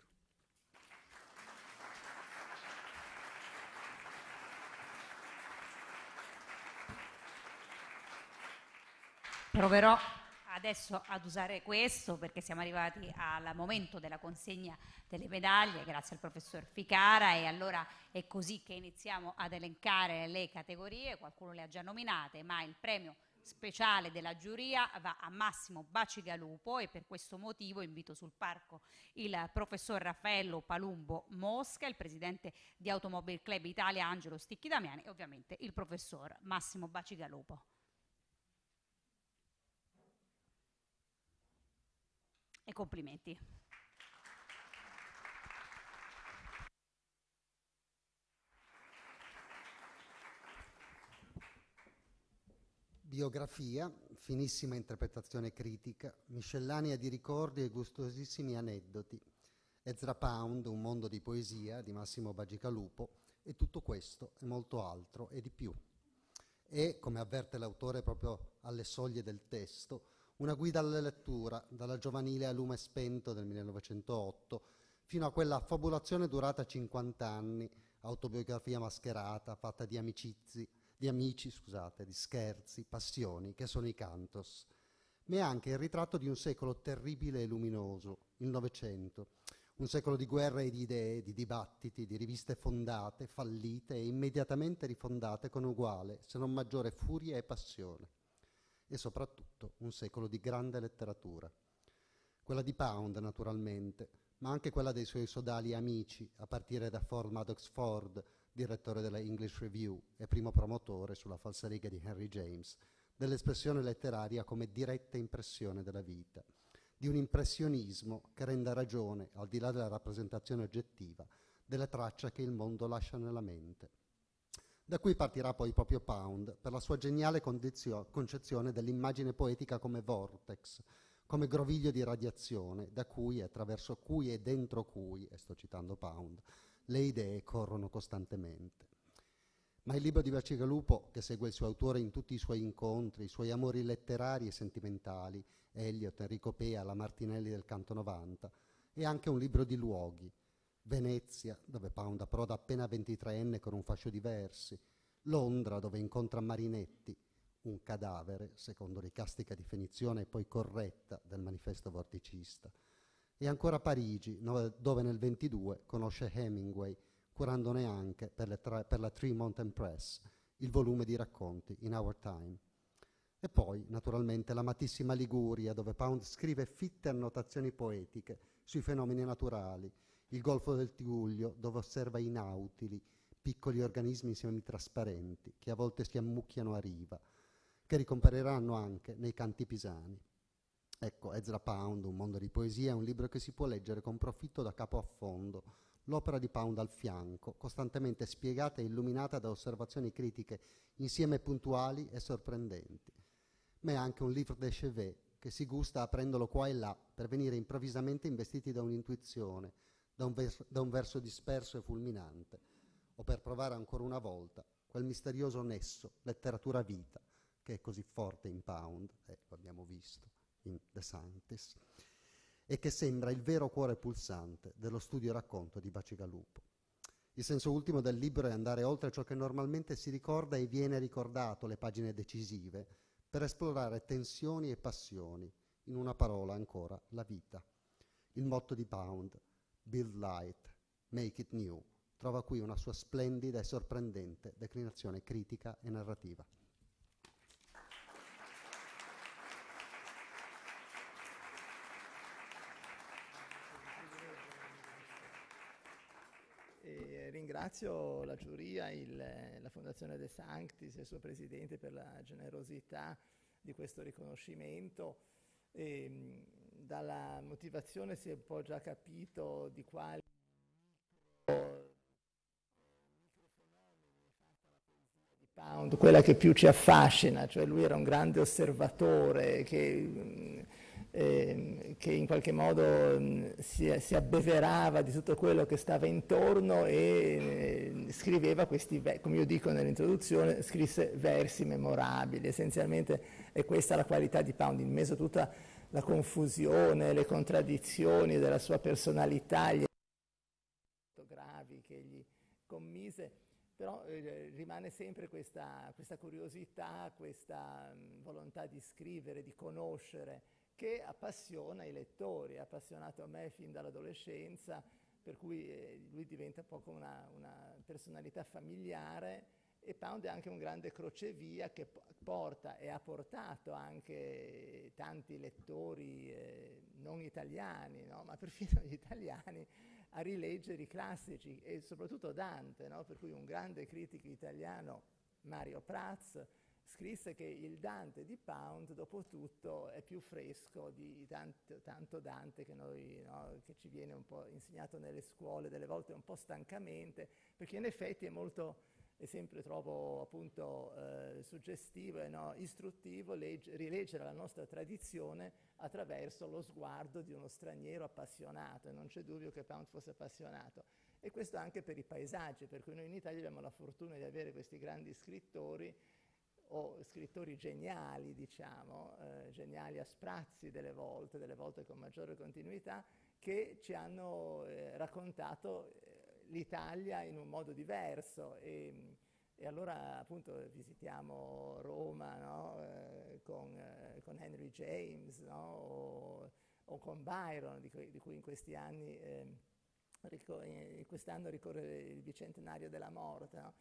Proverò adesso ad usare questo perché siamo arrivati al momento della consegna delle medaglie, grazie al professor Ficara, e allora è così che iniziamo ad elencare le categorie. Qualcuno le ha già nominate, ma il premio speciale della giuria va a Massimo Bacigalupo, e per questo motivo invito sul palco il professor Raffaello Palumbo Mosca, il presidente di Automobile Club Italia Angelo Sticchi Damiani e ovviamente il professor Massimo Bacigalupo. E complimenti. Biografia, finissima interpretazione critica, miscellanea di ricordi e gustosissimi aneddoti. Ezra Pound, un mondo di poesia di Massimo Bacigalupo, e tutto questo e molto altro e di più. E, come avverte l'autore proprio alle soglie del testo, una guida alla lettura, dalla giovanile A lume spento del millenovecentootto fino a quella fabulazione durata cinquanta anni, autobiografia mascherata, fatta di amicizi, di amici, scusate, di scherzi, passioni, che sono i Cantos. Ma è anche il ritratto di un secolo terribile e luminoso, il Novecento, un secolo di guerre e di idee, di dibattiti, di riviste fondate, fallite e immediatamente rifondate con uguale, se non maggiore furia e passione. E soprattutto un secolo di grande letteratura. Quella di Pound, naturalmente, ma anche quella dei suoi sodali amici, a partire da Ford Madox Ford, direttore della English Review e primo promotore sulla falsariga di Henry James, dell'espressione letteraria come diretta impressione della vita, di un impressionismo che renda ragione, al di là della rappresentazione oggettiva, delle tracce che il mondo lascia nella mente. Da cui partirà poi proprio Pound per la sua geniale condizio- concezione dell'immagine poetica come vortex, come groviglio di radiazione, da cui, attraverso cui e dentro cui, e sto citando Pound, le idee corrono costantemente. Ma il libro di Bacigalupo, che segue il suo autore in tutti i suoi incontri, i suoi amori letterari e sentimentali, Eliot, Enrico Pea, la Martinelli del Canto novanta, è anche un libro di luoghi. Venezia, dove Pound approda appena ventitreenne con un fascio di versi, Londra, dove incontra Marinetti, un cadavere, secondo ricastica definizione e poi corretta del manifesto vorticista, e ancora Parigi, dove nel ventidue conosce Hemingway, curandone anche per, le tra- per la Three Mountain Press il volume di racconti In Our Time. E poi, naturalmente, l'amatissima Liguria, dove Pound scrive fitte annotazioni poetiche sui fenomeni naturali, il Golfo del Tigullio, dove osserva i nautili, piccoli organismi semitrasparenti che a volte si ammucchiano a riva, che ricompariranno anche nei canti pisani. Ecco, Ezra Pound, Un mondo di poesia, è un libro che si può leggere con profitto da capo a fondo, l'opera di Pound al fianco, costantemente spiegata e illuminata da osservazioni critiche insieme puntuali e sorprendenti. Ma è anche un livre de chevet che si gusta aprendolo qua e là per venire improvvisamente investiti da un'intuizione, da un, vers- da un verso disperso e fulminante, o per provare ancora una volta quel misterioso nesso letteratura-vita che è così forte in Pound, e lo abbiamo visto in De Sanctis, e che sembra il vero cuore pulsante dello studio e racconto di Bacigalupo. Il senso ultimo del libro è andare oltre ciò che normalmente si ricorda e viene ricordato, le pagine decisive, per esplorare tensioni e passioni, in una parola ancora, la vita. Il motto di Pound, Build Light, Make It New, trova qui una sua splendida e sorprendente declinazione critica e narrativa. E ringrazio la giuria, il, la Fondazione De Sanctis e il suo presidente per la generosità di questo riconoscimento. E, dalla motivazione si è un po' già capito di quali Pound, quella che più ci affascina, cioè lui era un grande osservatore che, eh, che in qualche modo mh, si, si abbeverava di tutto quello che stava intorno e eh, scriveva questi, come io dico nell'introduzione, scrisse versi memorabili. Essenzialmente è questa la qualità di Pound, in mezzo a tutta la confusione, le contraddizioni della sua personalità, gli gravi che gli commise. Però eh, rimane sempre questa, questa curiosità, questa mh, volontà di scrivere, di conoscere, che appassiona i lettori, ha appassionato a me fin dall'adolescenza, per cui eh, lui diventa un po' come una, una personalità familiare, e Pound è anche un grande crocevia che porta e ha portato anche tanti lettori eh, non italiani, no? Ma perfino gli italiani, a rileggere i classici e soprattutto Dante, no? Per cui un grande critico italiano, Mario Prats, scrisse che il Dante di Pound, dopo tutto, è più fresco di tanto, tanto Dante che, noi, no? Che ci viene un po' insegnato nelle scuole, delle volte un po' stancamente, perché in effetti è molto, e sempre trovo appunto eh, suggestivo e no, istruttivo legge, rileggere la nostra tradizione attraverso lo sguardo di uno straniero appassionato, e non c'è dubbio che Pound fosse appassionato. E questo anche per i paesaggi, per cui noi in Italia abbiamo la fortuna di avere questi grandi scrittori, o scrittori geniali, diciamo, eh, geniali a sprazzi delle volte, delle volte con maggiore continuità, che ci hanno eh, raccontato eh, l'Italia in un modo diverso. E, e allora appunto visitiamo Roma, no? eh, con, eh, con Henry James, no? o, o con Byron, di cui, di cui in questi anni, eh, ricor- in quest'anno ricorre il bicentenario della morte, no?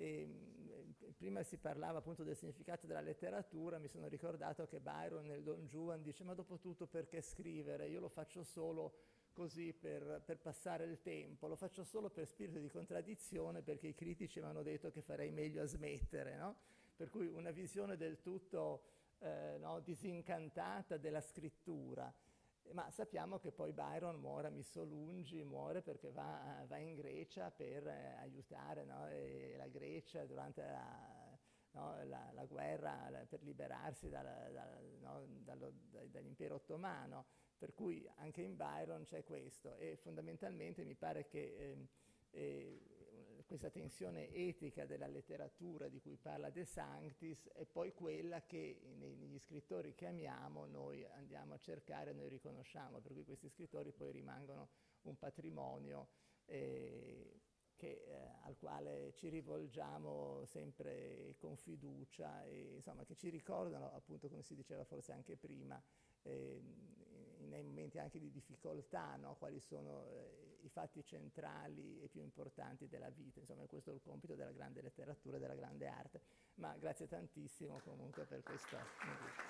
E, prima si parlava appunto del significato della letteratura, mi sono ricordato che Byron nel Don Juan dice: ma dopo tutto perché scrivere? Io lo faccio solo così per, per passare il tempo, lo faccio solo per spirito di contraddizione, perché i critici mi hanno detto che farei meglio a smettere, no? Per cui una visione del tutto eh, no, disincantata della scrittura. Ma sappiamo che poi Byron muore a Missolungi, muore perché va, va in Grecia per eh, aiutare, no, la Grecia durante la, no, la, la guerra la, per liberarsi dalla, da, no, dallo, da, dall'impero ottomano, per cui anche in Byron c'è questo, e fondamentalmente mi pare che eh, eh, questa tensione etica della letteratura di cui parla De Sanctis è poi quella che nei, negli scrittori che amiamo noi andiamo a cercare, noi riconosciamo, per cui questi scrittori poi rimangono un patrimonio eh, che, eh, al quale ci rivolgiamo sempre con fiducia e insomma che ci ricordano, appunto come si diceva forse anche prima, eh, nei momenti anche di difficoltà, no? Quali sono eh, i fatti centrali e più importanti della vita. Insomma, questo è il compito della grande letteratura e della grande arte. Ma grazie tantissimo comunque per questo invito.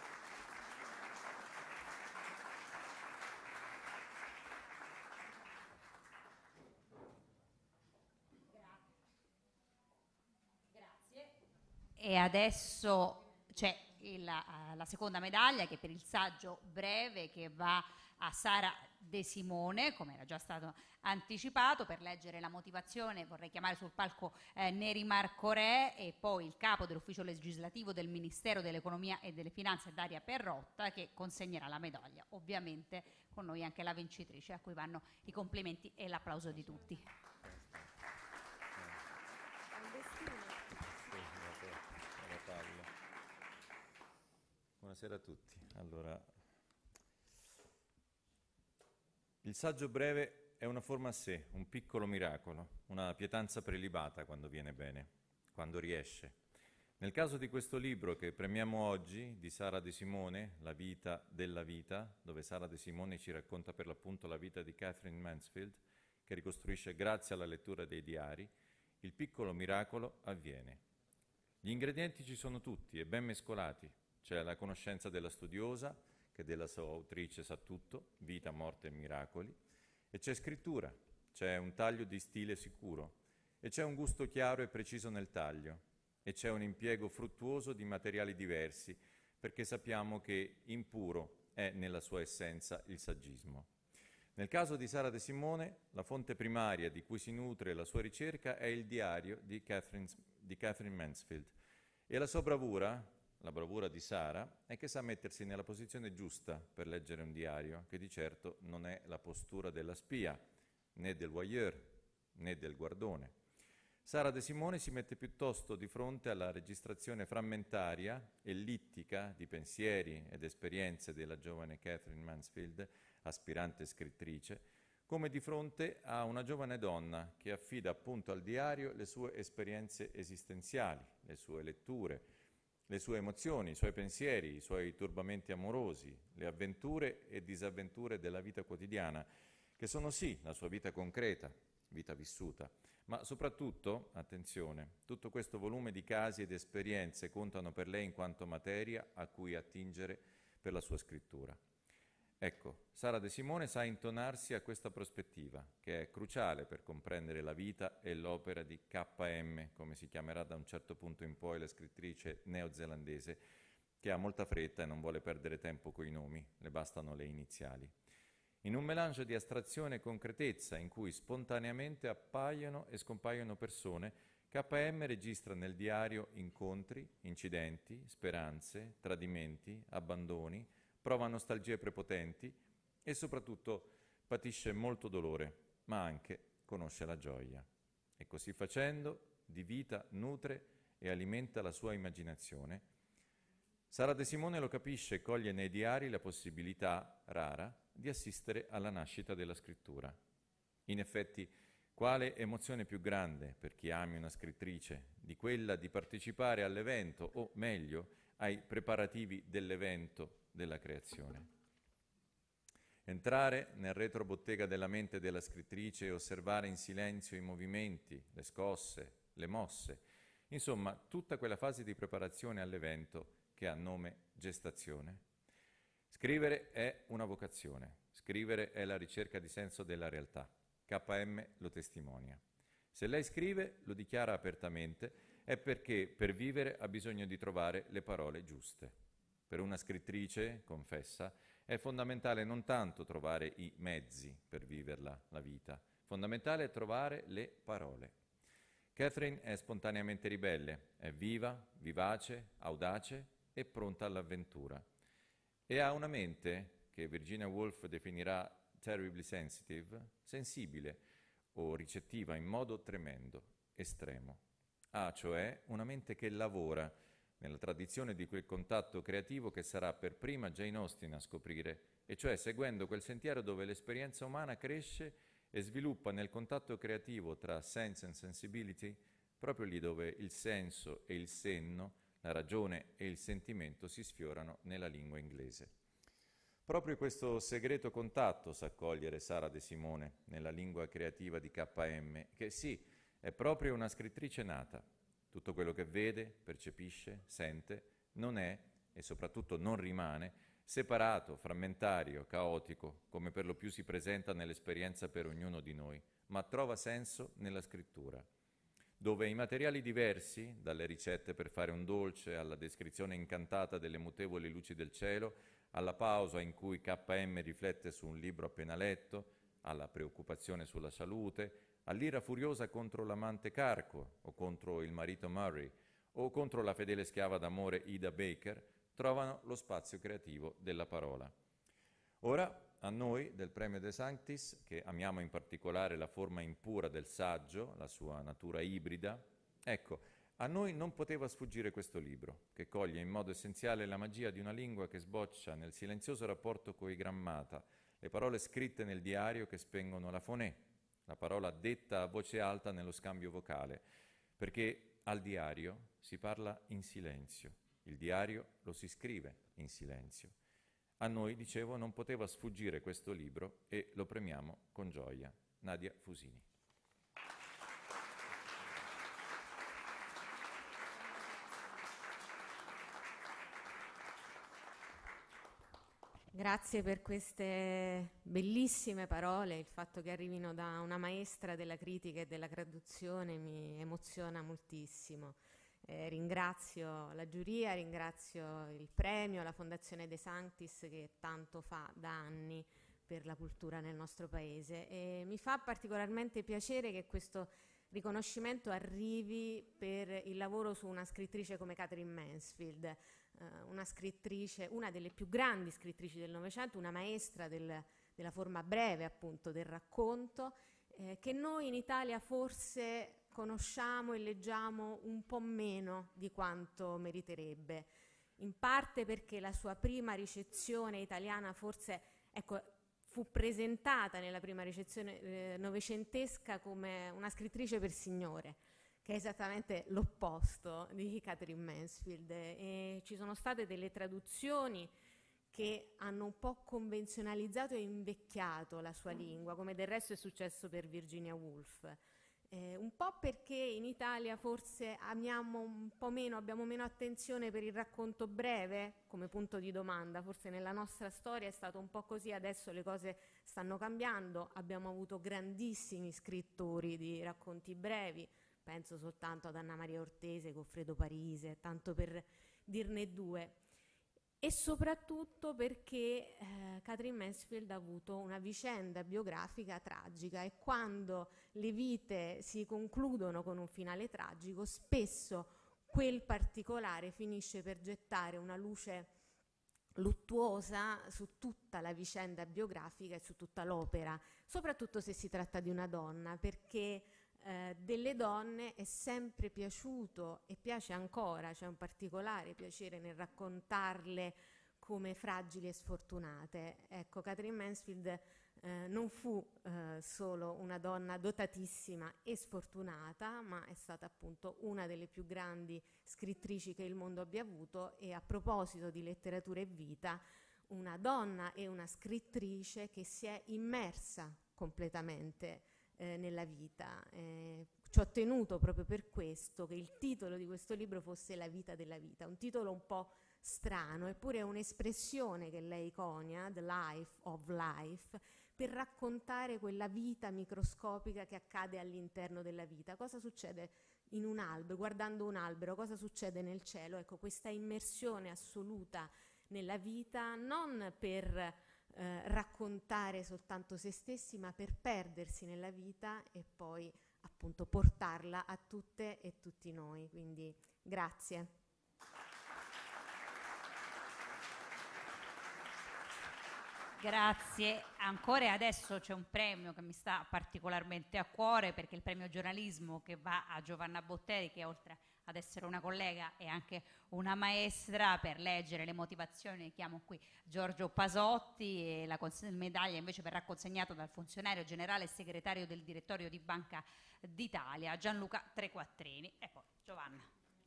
E adesso c'è il, uh, la seconda medaglia, che è per il saggio breve, che va a Sara De Simone, come era già stato anticipato. Per leggere la motivazione vorrei chiamare sul palco eh, Neri Marco Re e poi il capo dell'ufficio legislativo del Ministero dell'Economia e delle Finanze, Daria Perrotta, che consegnerà la medaglia. Ovviamente con noi anche la vincitrice, a cui vanno i complimenti e l'applauso di tutti. Buonasera a tutti. Allora, il saggio breve è una forma a sé, un piccolo miracolo, una pietanza prelibata quando viene bene, quando riesce. Nel caso di questo libro che premiamo oggi, di Sara De Simone, La vita della vita, dove Sara De Simone ci racconta per l'appunto la vita di Katherine Mansfield, che ricostruisce grazie alla lettura dei diari, il piccolo miracolo avviene. Gli ingredienti ci sono tutti e ben mescolati. C'è la conoscenza della studiosa, che della sua autrice sa tutto, vita, morte e miracoli, e c'è scrittura, c'è un taglio di stile sicuro, e c'è un gusto chiaro e preciso nel taglio, e c'è un impiego fruttuoso di materiali diversi, perché sappiamo che impuro è nella sua essenza il saggismo. Nel caso di Sara De Simone, la fonte primaria di cui si nutre la sua ricerca è il diario di Katherine, di Katherine Mansfield, e la sua bravura, la bravura di Sara, è che sa mettersi nella posizione giusta per leggere un diario, che di certo non è la postura della spia, né del voyeur, né del guardone. Sara De Simone si mette piuttosto di fronte alla registrazione frammentaria, ellittica, di pensieri ed esperienze della giovane Katherine Mansfield, aspirante scrittrice, come di fronte a una giovane donna che affida appunto al diario le sue esperienze esistenziali, le sue letture, le sue emozioni, i suoi pensieri, i suoi turbamenti amorosi, le avventure e disavventure della vita quotidiana, che sono sì la sua vita concreta, vita vissuta, ma soprattutto, attenzione, tutto questo volume di casi ed esperienze contano per lei in quanto materia a cui attingere per la sua scrittura. Ecco, Sara De Simone sa intonarsi a questa prospettiva, che è cruciale per comprendere la vita e l'opera di K M, come si chiamerà da un certo punto in poi la scrittrice neozelandese, che ha molta fretta e non vuole perdere tempo coi nomi, le bastano le iniziali. In un melange di astrazione e concretezza in cui spontaneamente appaiono e scompaiono persone, K M registra nel diario incontri, incidenti, speranze, tradimenti, abbandoni, prova nostalgie prepotenti e soprattutto patisce molto dolore, ma anche conosce la gioia. E così facendo, di vita nutre e alimenta la sua immaginazione. Sara De Simone lo capisce e coglie nei diari la possibilità rara di assistere alla nascita della scrittura. In effetti, quale emozione più grande per chi ami una scrittrice di quella di partecipare all'evento, o meglio, ai preparativi dell'evento della creazione. Entrare nel retrobottega della mente della scrittrice e osservare in silenzio i movimenti, le scosse, le mosse, insomma tutta quella fase di preparazione all'evento che ha nome gestazione. Scrivere è una vocazione, scrivere è la ricerca di senso della realtà. K M lo testimonia. Se lei scrive, lo dichiara apertamente, è perché per vivere ha bisogno di trovare le parole giuste. Per una scrittrice, confessa, è fondamentale non tanto trovare i mezzi per viverla la vita, fondamentale è trovare le parole. Katherine è spontaneamente ribelle, è viva, vivace, audace e pronta all'avventura. E ha una mente, che Virginia Woolf definirà terribly sensitive, sensibile o ricettiva in modo tremendo. estremo. Ha cioè una mente che lavora nella tradizione di quel contatto creativo che sarà per prima Jane Austen a scoprire, e cioè seguendo quel sentiero dove l'esperienza umana cresce e sviluppa nel contatto creativo tra sense and sensibility, proprio lì dove il senso e il senno, la ragione e il sentimento si sfiorano nella lingua inglese. Proprio questo segreto contatto sa cogliere Sara De Simone nella lingua creativa di K M, che sì, è proprio una scrittrice nata. Tutto quello che vede, percepisce, sente, non è, e soprattutto non rimane, separato, frammentario, caotico, come per lo più si presenta nell'esperienza per ognuno di noi, ma trova senso nella scrittura, dove i materiali diversi, dalle ricette per fare un dolce, alla descrizione incantata delle mutevoli luci del cielo, alla pausa in cui K M riflette su un libro appena letto, alla preoccupazione sulla salute, all'ira furiosa contro l'amante Carco, o contro il marito Murray, o contro la fedele schiava d'amore Ida Baker, trovano lo spazio creativo della parola. Ora, a noi del Premio De Sanctis, che amiamo in particolare la forma impura del saggio, la sua natura ibrida, ecco, a noi non poteva sfuggire questo libro, che coglie in modo essenziale la magia di una lingua che sboccia nel silenzioso rapporto coi grammata, le parole scritte nel diario che spengono la fonè, la parola detta a voce alta nello scambio vocale, perché al diario si parla in silenzio, il diario lo si scrive in silenzio. A noi, dicevo, non poteva sfuggire questo libro e lo premiamo con gioia. Nadia Fusini. Grazie per queste bellissime parole. Il fatto che arrivino da una maestra della critica e della traduzione mi emoziona moltissimo. Eh, ringrazio la giuria, ringrazio il premio, la Fondazione De Sanctis che tanto fa da anni per la cultura nel nostro paese, e mi fa particolarmente piacere che questo riconoscimento arrivi per il lavoro su una scrittrice come Katherine Mansfield, eh, una scrittrice, una delle più grandi scrittrici del Novecento, una maestra del, della forma breve, appunto, del racconto, eh, che noi in Italia forse conosciamo e leggiamo un po' meno di quanto meriterebbe, in parte perché la sua prima ricezione italiana forse, ecco, fu presentata nella prima ricezione eh, novecentesca come una scrittrice per signore, che è esattamente l'opposto di Katherine Mansfield, e ci sono state delle traduzioni che hanno un po' convenzionalizzato e invecchiato la sua lingua, come del resto è successo per Virginia Woolf. Eh, un po' perché in Italia forse amiamo un po' meno, abbiamo meno attenzione per il racconto breve come punto di domanda, forse nella nostra storia è stato un po' così, adesso le cose stanno cambiando, abbiamo avuto grandissimi scrittori di racconti brevi, penso soltanto ad Anna Maria Ortese, Goffredo Parise, tanto per dirne due. E soprattutto perché eh, Katherine Mansfield ha avuto una vicenda biografica tragica, e quando le vite si concludono con un finale tragico, spesso quel particolare finisce per gettare una luce luttuosa su tutta la vicenda biografica e su tutta l'opera, soprattutto se si tratta di una donna, perché Eh, delle donne è sempre piaciuto e piace ancora, c'è un particolare piacere nel raccontarle come fragili e sfortunate. Ecco, Katherine Mansfield eh, non fu eh, solo una donna dotatissima e sfortunata, ma è stata appunto una delle più grandi scrittrici che il mondo abbia avuto, e a proposito di letteratura e vita, una donna e una scrittrice che si è immersa completamente Eh, nella vita. Eh, ci ho tenuto proprio per questo che il titolo di questo libro fosse La vita della vita, un titolo un po' strano, eppure è un'espressione che lei conia, The Life of Life, per raccontare quella vita microscopica che accade all'interno della vita. Cosa succede in un albero, guardando un albero, cosa succede nel cielo? Ecco, questa immersione assoluta nella vita, non per Eh, raccontare soltanto se stessi, ma per perdersi nella vita e poi appunto portarla a tutte e tutti noi. Quindi grazie. Grazie ancora, e adesso c'è un premio che mi sta particolarmente a cuore, perché il premio giornalismo che va a Giovanna Botteri, che oltre ad essere una collega è anche una maestra. Per leggere le motivazioni chiamo qui Giorgio Pasotti, e la cons- medaglia invece verrà consegnata dal funzionario generale e segretario del direttorio di Banca d'Italia Gianluca Trequattrini. E poi Giovanna.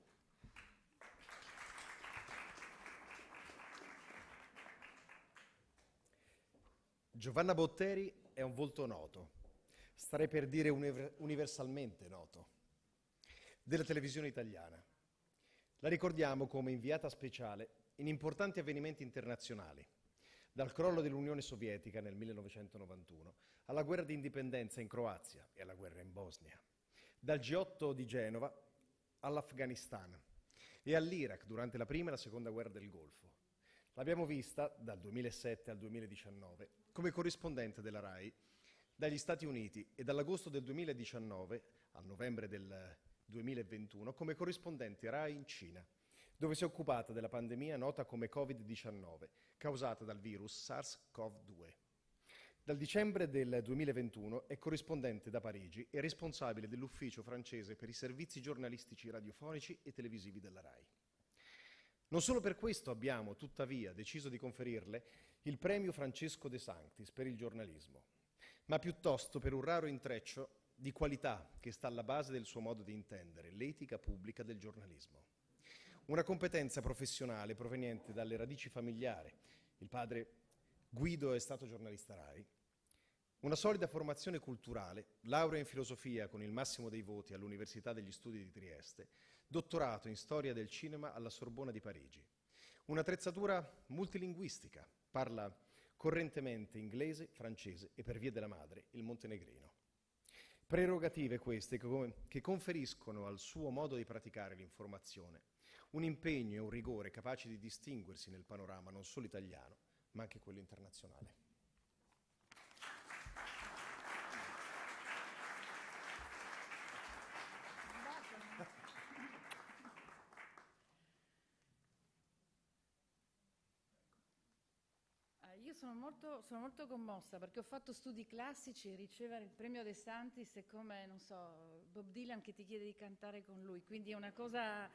Giovanna Botteri è un volto noto, starei per dire univer- universalmente noto, della televisione italiana. La ricordiamo come inviata speciale in importanti avvenimenti internazionali, dal crollo dell'Unione Sovietica nel millenovecentonovantuno alla guerra di indipendenza in Croazia e alla guerra in Bosnia, dal G otto di Genova all'Afghanistan e all'Iraq durante la prima e la seconda guerra del Golfo. L'abbiamo vista dal duemilasette al duemiladiciannove come corrispondente della RAI dagli Stati Uniti e dall'agosto del duemiladiciannove al novembre del duemilaventuno come corrispondente RAI in Cina, dove si è occupata della pandemia nota come covid diciannove, causata dal virus SARS-CoV due. Dal dicembre del duemilaventuno è corrispondente da Parigi e responsabile dell'ufficio francese per i servizi giornalistici radiofonici e televisivi della RAI. Non solo per questo abbiamo, tuttavia, deciso di conferirle il premio Francesco De Sanctis per il giornalismo, ma piuttosto per un raro intreccio di qualità che sta alla base del suo modo di intendere l'etica pubblica del giornalismo. Una competenza professionale proveniente dalle radici familiari. Il padre Guido è stato giornalista RAI. Una solida formazione culturale, laurea in filosofia con il massimo dei voti all'Università degli Studi di Trieste, dottorato in storia del cinema alla Sorbona di Parigi. Un'attrezzatura multilinguistica, parla correntemente inglese, francese e, per via della madre, il montenegrino. Prerogative queste che conferiscono al suo modo di praticare l'informazione un impegno e un rigore capaci di distinguersi nel panorama non solo italiano, ma anche quello internazionale. Io sono molto, sono molto commossa perché ho fatto studi classici e ricevere il premio De Sanctis è come, non so, Bob Dylan che ti chiede di cantare con lui, quindi è una cosa,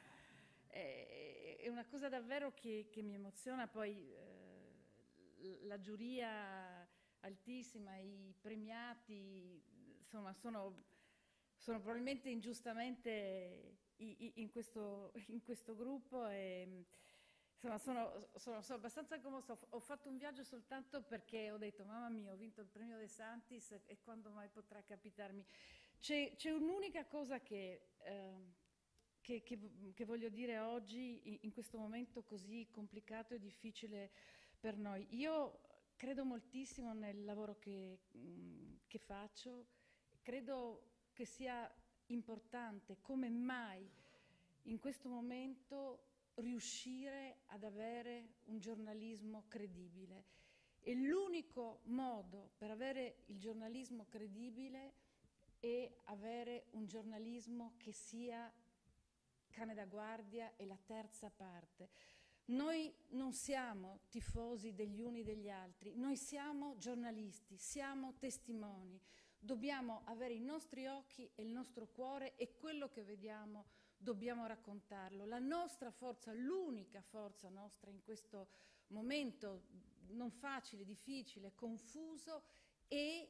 è, è una cosa davvero che, che mi emoziona. Poi eh, la giuria altissima, i premiati, insomma, sono, sono probabilmente ingiustamente in questo, in questo gruppo e insomma sono, sono, sono abbastanza commossa. Ho fatto un viaggio soltanto perché ho detto mamma mia, ho vinto il premio De Sanctis e quando mai potrà capitarmi. C'è, c'è un'unica cosa che, eh, che, che, che voglio dire oggi in questo momento così complicato e difficile per noi. Io credo moltissimo nel lavoro che, mh, che faccio, credo che sia importante come mai in questo momento riuscire ad avere un giornalismo credibile. E l'unico modo per avere il giornalismo credibile è avere un giornalismo che sia cane da guardia e la terza parte. Noi non siamo tifosi degli uni degli altri, noi siamo giornalisti, siamo testimoni. Dobbiamo avere i nostri occhi e il nostro cuore e quello che vediamo dobbiamo raccontarlo. La nostra forza, l'unica forza nostra in questo momento non facile, difficile, confuso, è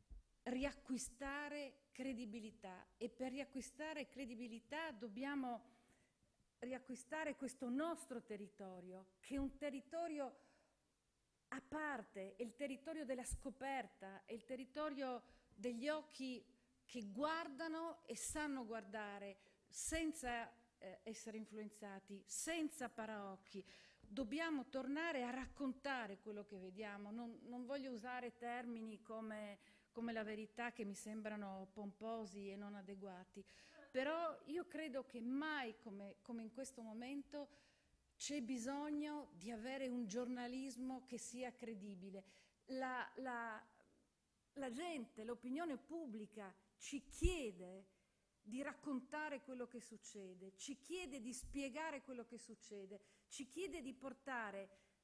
riacquistare credibilità. E per riacquistare credibilità dobbiamo riacquistare questo nostro territorio, che è un territorio a parte, è il territorio della scoperta, è il territorio degli occhi che guardano e sanno guardare senza eh, essere influenzati, senza paraocchi. Dobbiamo tornare a raccontare quello che vediamo. Non, non voglio usare termini come, come la verità che mi sembrano pomposi e non adeguati, però io credo che mai come, come in questo momento c'è bisogno di avere un giornalismo che sia credibile. La, la, la gente, l'opinione pubblica ci chiede di raccontare quello che succede, ci chiede di spiegare quello che succede, ci chiede di portare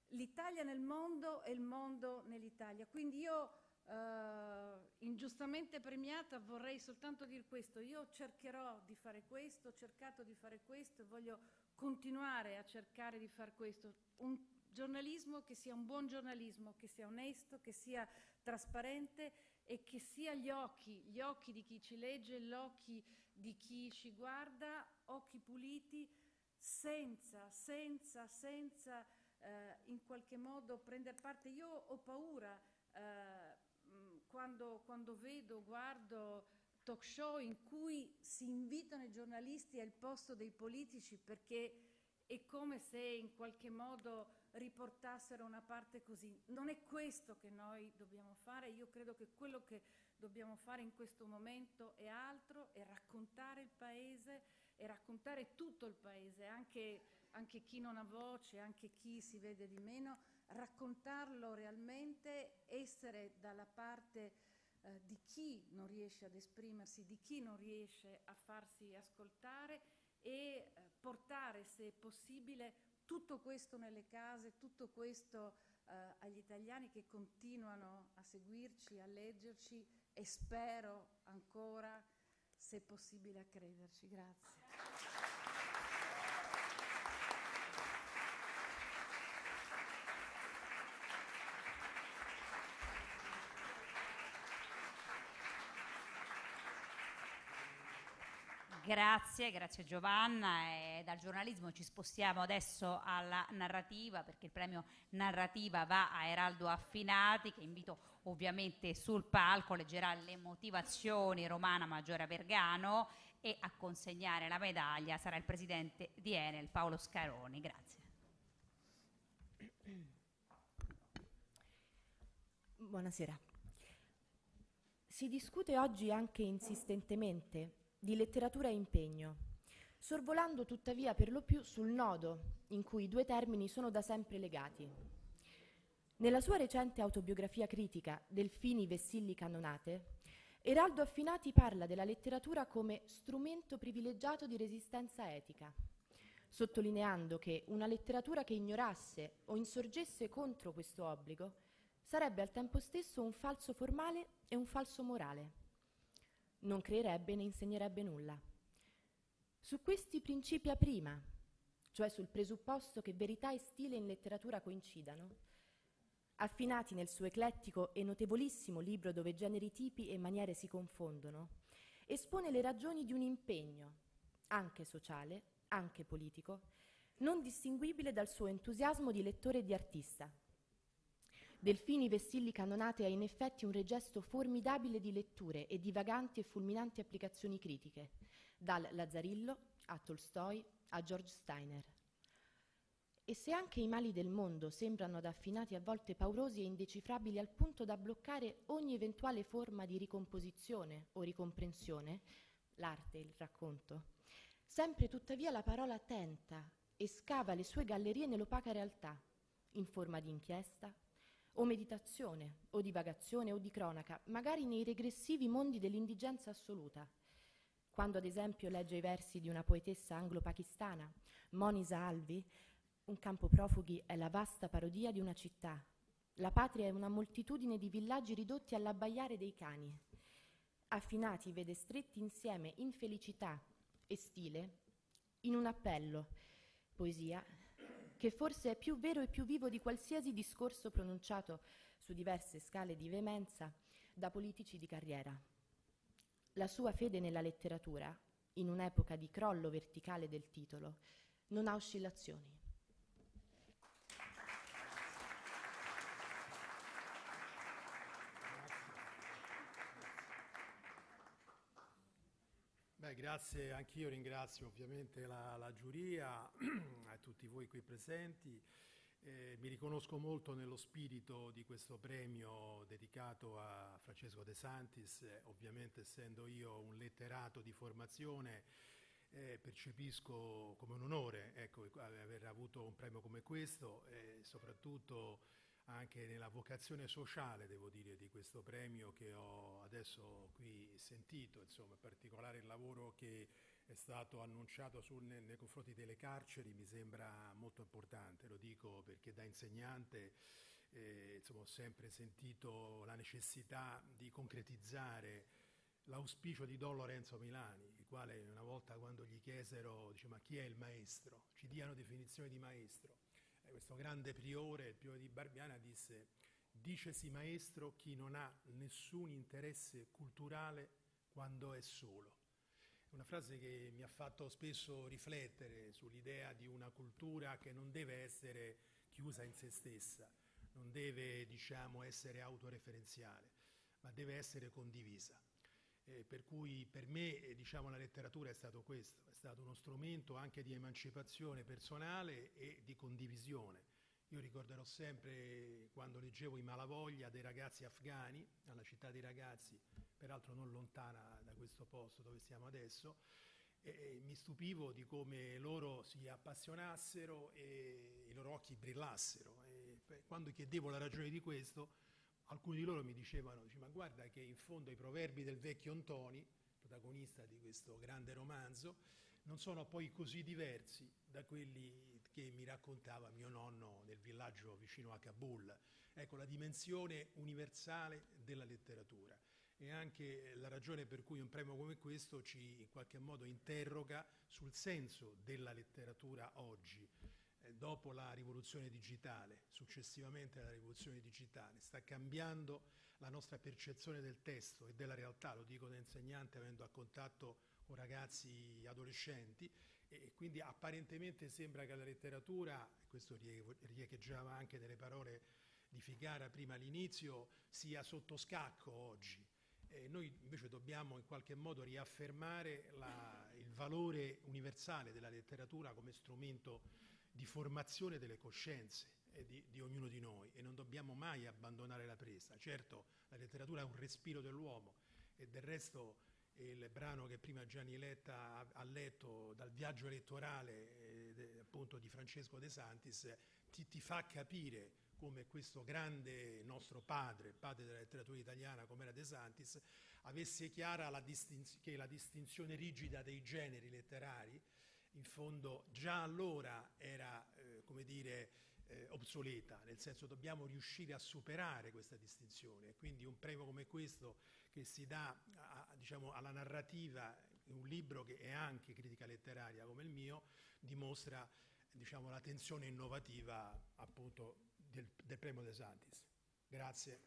l'Italia nel mondo e il mondo nell'Italia. Quindi io, eh, ingiustamente premiata, vorrei soltanto dire questo: io cercherò di fare questo, ho cercato di fare questo e voglio continuare a cercare di fare questo. Un giornalismo che sia un buon giornalismo, che sia onesto, che sia trasparente e che sia gli occhi, gli occhi di chi ci legge, gli occhi di chi ci guarda, occhi puliti, senza, senza, senza eh, in qualche modo prendere parte. Io ho paura eh, quando, quando vedo, guardo talk show in cui si invitano i giornalisti al posto dei politici, perché è come se in qualche modo riportassero una parte così. Non è questo che noi dobbiamo fare. Io credo che quello che dobbiamo fare in questo momento è altro, è raccontare il paese, e raccontare tutto il paese, anche, anche chi non ha voce, anche chi si vede di meno, raccontarlo realmente, essere dalla parte eh, di chi non riesce ad esprimersi, di chi non riesce a farsi ascoltare, e eh, portare, se è possibile, tutto questo nelle case, tutto questo eh, agli italiani che continuano a seguirci, a leggerci e spero ancora, se è possibile, a crederci. Grazie. Grazie, grazie Giovanna. E dal giornalismo ci spostiamo adesso alla narrativa, perché il premio narrativa va a Eraldo Affinati, che invito ovviamente sul palco, leggerà le motivazioni Romana Maggiore Vergano, e a consegnare la medaglia sarà il presidente di Enel Paolo Scaroni. Grazie. Buonasera. Si discute oggi anche insistentemente di letteratura e impegno, sorvolando tuttavia per lo più sul nodo in cui i due termini sono da sempre legati. Nella sua recente autobiografia critica, Delfini, Vessilli, Cannonate, Eraldo Affinati parla della letteratura come strumento privilegiato di resistenza etica, sottolineando che una letteratura che ignorasse o insorgesse contro questo obbligo sarebbe al tempo stesso un falso formale e un falso morale. Non creerebbe né insegnerebbe nulla. Su questi principia prima, cioè sul presupposto che verità e stile in letteratura coincidano, Affinati nel suo eclettico e notevolissimo libro Dove generi, tipi e maniere si confondono, espone le ragioni di un impegno, anche sociale, anche politico, non distinguibile dal suo entusiasmo di lettore e di artista. Delfini, Vessilli, Cannonate è in effetti un regesto formidabile di letture e di vaganti e fulminanti applicazioni critiche, dal Lazzarillo a Tolstoi a George Steiner. E se anche i mali del mondo sembrano ad Affinati a volte paurosi e indecifrabili al punto da bloccare ogni eventuale forma di ricomposizione o ricomprensione, l'arte, il racconto, sempre tuttavia la parola tenta e scava le sue gallerie nell'opaca realtà, in forma di inchiesta, o meditazione, o divagazione, o di cronaca, magari nei regressivi mondi dell'indigenza assoluta. Quando ad esempio legge i versi di una poetessa anglo-pakistana, Monisa Alvi, un campo profughi è la vasta parodia di una città. La patria è una moltitudine di villaggi ridotti all'abbaiare dei cani. Affinati vede stretti insieme infelicità e stile in un appello, poesia, che forse è più vero e più vivo di qualsiasi discorso pronunciato su diverse scale di veemenza da politici di carriera. La sua fede nella letteratura, in un'epoca di crollo verticale del titolo, non ha oscillazioni. Beh, grazie, anch'io ringrazio ovviamente la, la giuria, a tutti voi qui presenti. Eh, mi riconosco molto nello spirito di questo premio dedicato a Francesco De Santis, eh, ovviamente essendo io un letterato di formazione, eh, percepisco come un onore, ecco, aver avuto un premio come questo, e soprattutto anche nella vocazione sociale, devo dire, di questo premio che ho adesso qui sentito, insomma, in particolare il lavoro che è stato annunciato sul, nei, nei confronti delle carceri mi sembra molto importante, lo dico perché dà insegnante eh, insomma, ho sempre sentito la necessità di concretizzare l'auspicio di Don Lorenzo Milani, il quale una volta, quando gli chiesero, dice, ma chi è il maestro? Ci diano definizione di maestro. E questo grande priore, il priore di Barbiana, disse: dicesi maestro chi non ha nessun interesse culturale quando è solo. È una frase che mi ha fatto spesso riflettere sull'idea di una cultura che non deve essere chiusa in se stessa, non deve, diciamo, essere autoreferenziale, ma deve essere condivisa. Eh, per cui per me eh, diciamo, la letteratura è stato questo, è stato uno strumento anche di emancipazione personale e di condivisione. Io ricorderò sempre quando leggevo I Malavoglia dei ragazzi afghani, alla città dei ragazzi, peraltro non lontana da questo posto dove siamo adesso, e, e mi stupivo di come loro si appassionassero e i loro occhi brillassero. E quando chiedevo la ragione di questo, alcuni di loro mi dicevano, dice, ma guarda che in fondo i proverbi del vecchio Ntoni, protagonista di questo grande romanzo, non sono poi così diversi da quelli che mi raccontava mio nonno nel villaggio vicino a Kabul. Ecco, la dimensione universale della letteratura e anche la ragione per cui un premio come questo ci in qualche modo interroga sul senso della letteratura oggi. Dopo la rivoluzione digitale, successivamente alla rivoluzione digitale, sta cambiando la nostra percezione del testo e della realtà, lo dico da insegnante avendo a contatto con ragazzi adolescenti, e quindi apparentemente sembra che la letteratura, questo riecheggiava anche delle parole di Figara prima all'inizio, sia sotto scacco oggi. E noi invece dobbiamo in qualche modo riaffermare la, il valore universale della letteratura come strumento di formazione delle coscienze eh, di, di ognuno di noi, e non dobbiamo mai abbandonare la presa. Certo, la letteratura è un respiro dell'uomo, e del resto il brano che prima Gianni Letta ha, ha letto dal viaggio elettorale eh, de, appunto di Francesco De Santis ti, ti fa capire come questo grande nostro padre, padre della letteratura italiana come era De Santis, avesse chiara la distinz- che la distinzione rigida dei generi letterari in fondo già allora era, eh, come dire, eh, obsoleta, nel senso dobbiamo riuscire a superare questa distinzione, quindi un premio come questo che si dà a, diciamo, alla narrativa, un libro che è anche critica letteraria come il mio, dimostra, diciamo, la tensione innovativa appunto del, del premio De Santis. Grazie.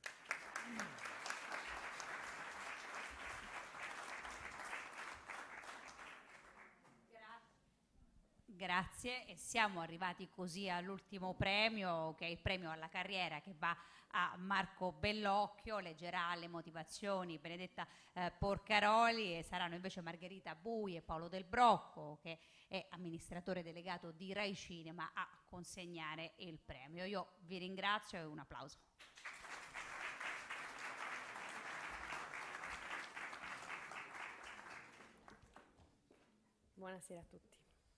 Grazie, e siamo arrivati così all'ultimo premio, che è il premio alla carriera, che va a Marco Bellocchio. Leggerà le motivazioni Benedetta eh, Porcaroli, e saranno invece Margherita Bui e Paolo Del Brocco, che è amministratore delegato di Rai Cinema, a consegnare il premio. Io vi ringrazio e un applauso. Buonasera a tutti.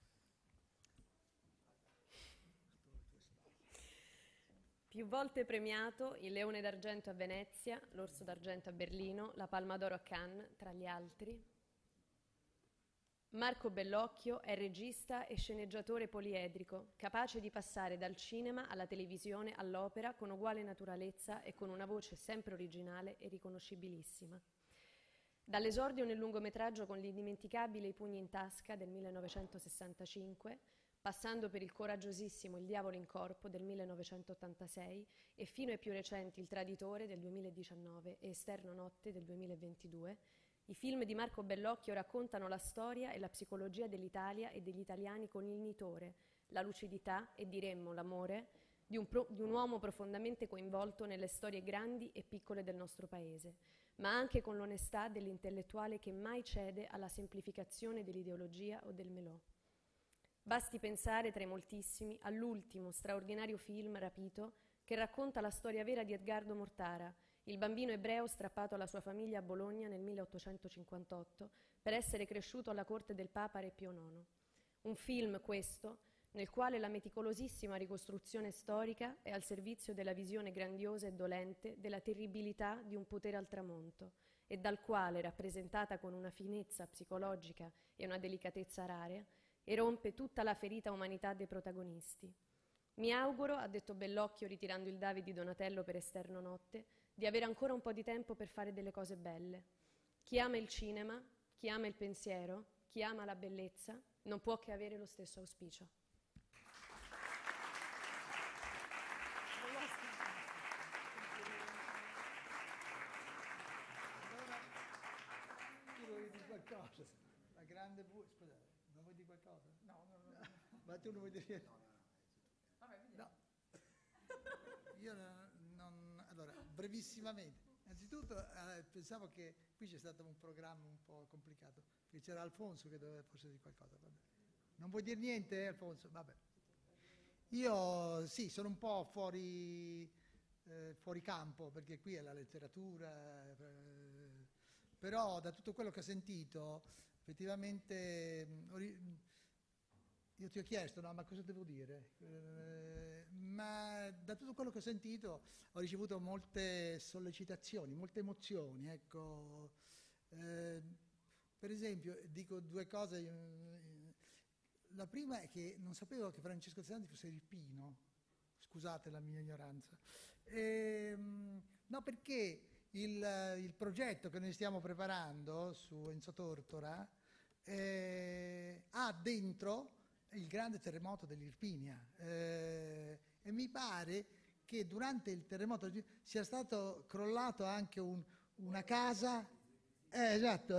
Più volte premiato, il Leone d'Argento a Venezia, l'Orso d'Argento a Berlino, la Palma d'Oro a Cannes, tra gli altri. Marco Bellocchio è regista e sceneggiatore poliedrico, capace di passare dal cinema alla televisione all'opera con uguale naturalezza e con una voce sempre originale e riconoscibilissima. Dall'esordio nel lungometraggio con l'indimenticabile I pugni in tasca del millenovecentosessantacinque, passando per il coraggiosissimo Il diavolo in corpo del millenovecentottantasei e fino ai più recenti Il traditore del duemiladiciannove e Esterno notte del duemilaventidue, i film di Marco Bellocchio raccontano la storia e la psicologia dell'Italia e degli italiani con il nitore, la lucidità e diremmo l'amore di un, pro- di un uomo profondamente coinvolto nelle storie grandi e piccole del nostro paese, ma anche con l'onestà dell'intellettuale che mai cede alla semplificazione dell'ideologia o del melò. Basti pensare, tra i moltissimi, all'ultimo straordinario film, Rapito, che racconta la storia vera di Edgardo Mortara, il bambino ebreo strappato alla sua famiglia a Bologna nel milleottocentocinquantotto per essere cresciuto alla corte del Papa Re Pio nono. Un film, questo, nel quale la meticolosissima ricostruzione storica è al servizio della visione grandiosa e dolente della terribilità di un potere al tramonto, e dal quale, rappresentata con una finezza psicologica e una delicatezza rare, erompe tutta la ferita umanità dei protagonisti. Mi auguro, ha detto Bellocchio ritirando il David di Donatello per Esterno Notte, di avere ancora un po' di tempo per fare delle cose belle. Chi ama il cinema, chi ama il pensiero, chi ama la bellezza, non può che avere lo stesso auspicio. Qualcosa. La grande bu- scusa, non vuoi dire qualcosa? No, no, no. Ma tu non vuoi dire niente? No. Io non, non- allora, brevissimamente. Innanzitutto eh, pensavo che qui c'è stato un programma un po' complicato, perché c'era Alfonso che doveva forse dire qualcosa. Vabbè. Non vuoi dire niente, eh, Alfonso? Vabbè. Io sì, sono un po' fuori, eh, fuori campo, perché qui è la letteratura, eh, però da tutto quello che ho sentito, effettivamente, mh, ho ri- io ti ho chiesto, no, ma cosa devo dire? Eh, ma da tutto quello che ho sentito ho ricevuto molte sollecitazioni, molte emozioni, ecco. Eh, per esempio, dico due cose. eh, La prima è che non sapevo che Francesco De Santis fosse irpino, scusate la mia ignoranza. Ehm, no, perché il, il progetto che noi stiamo preparando su Enzo Tortora eh, ha dentro il grande terremoto dell'Irpinia eh, e mi pare che durante il terremoto sia stato crollato anche un- una casa. Eh, esatto.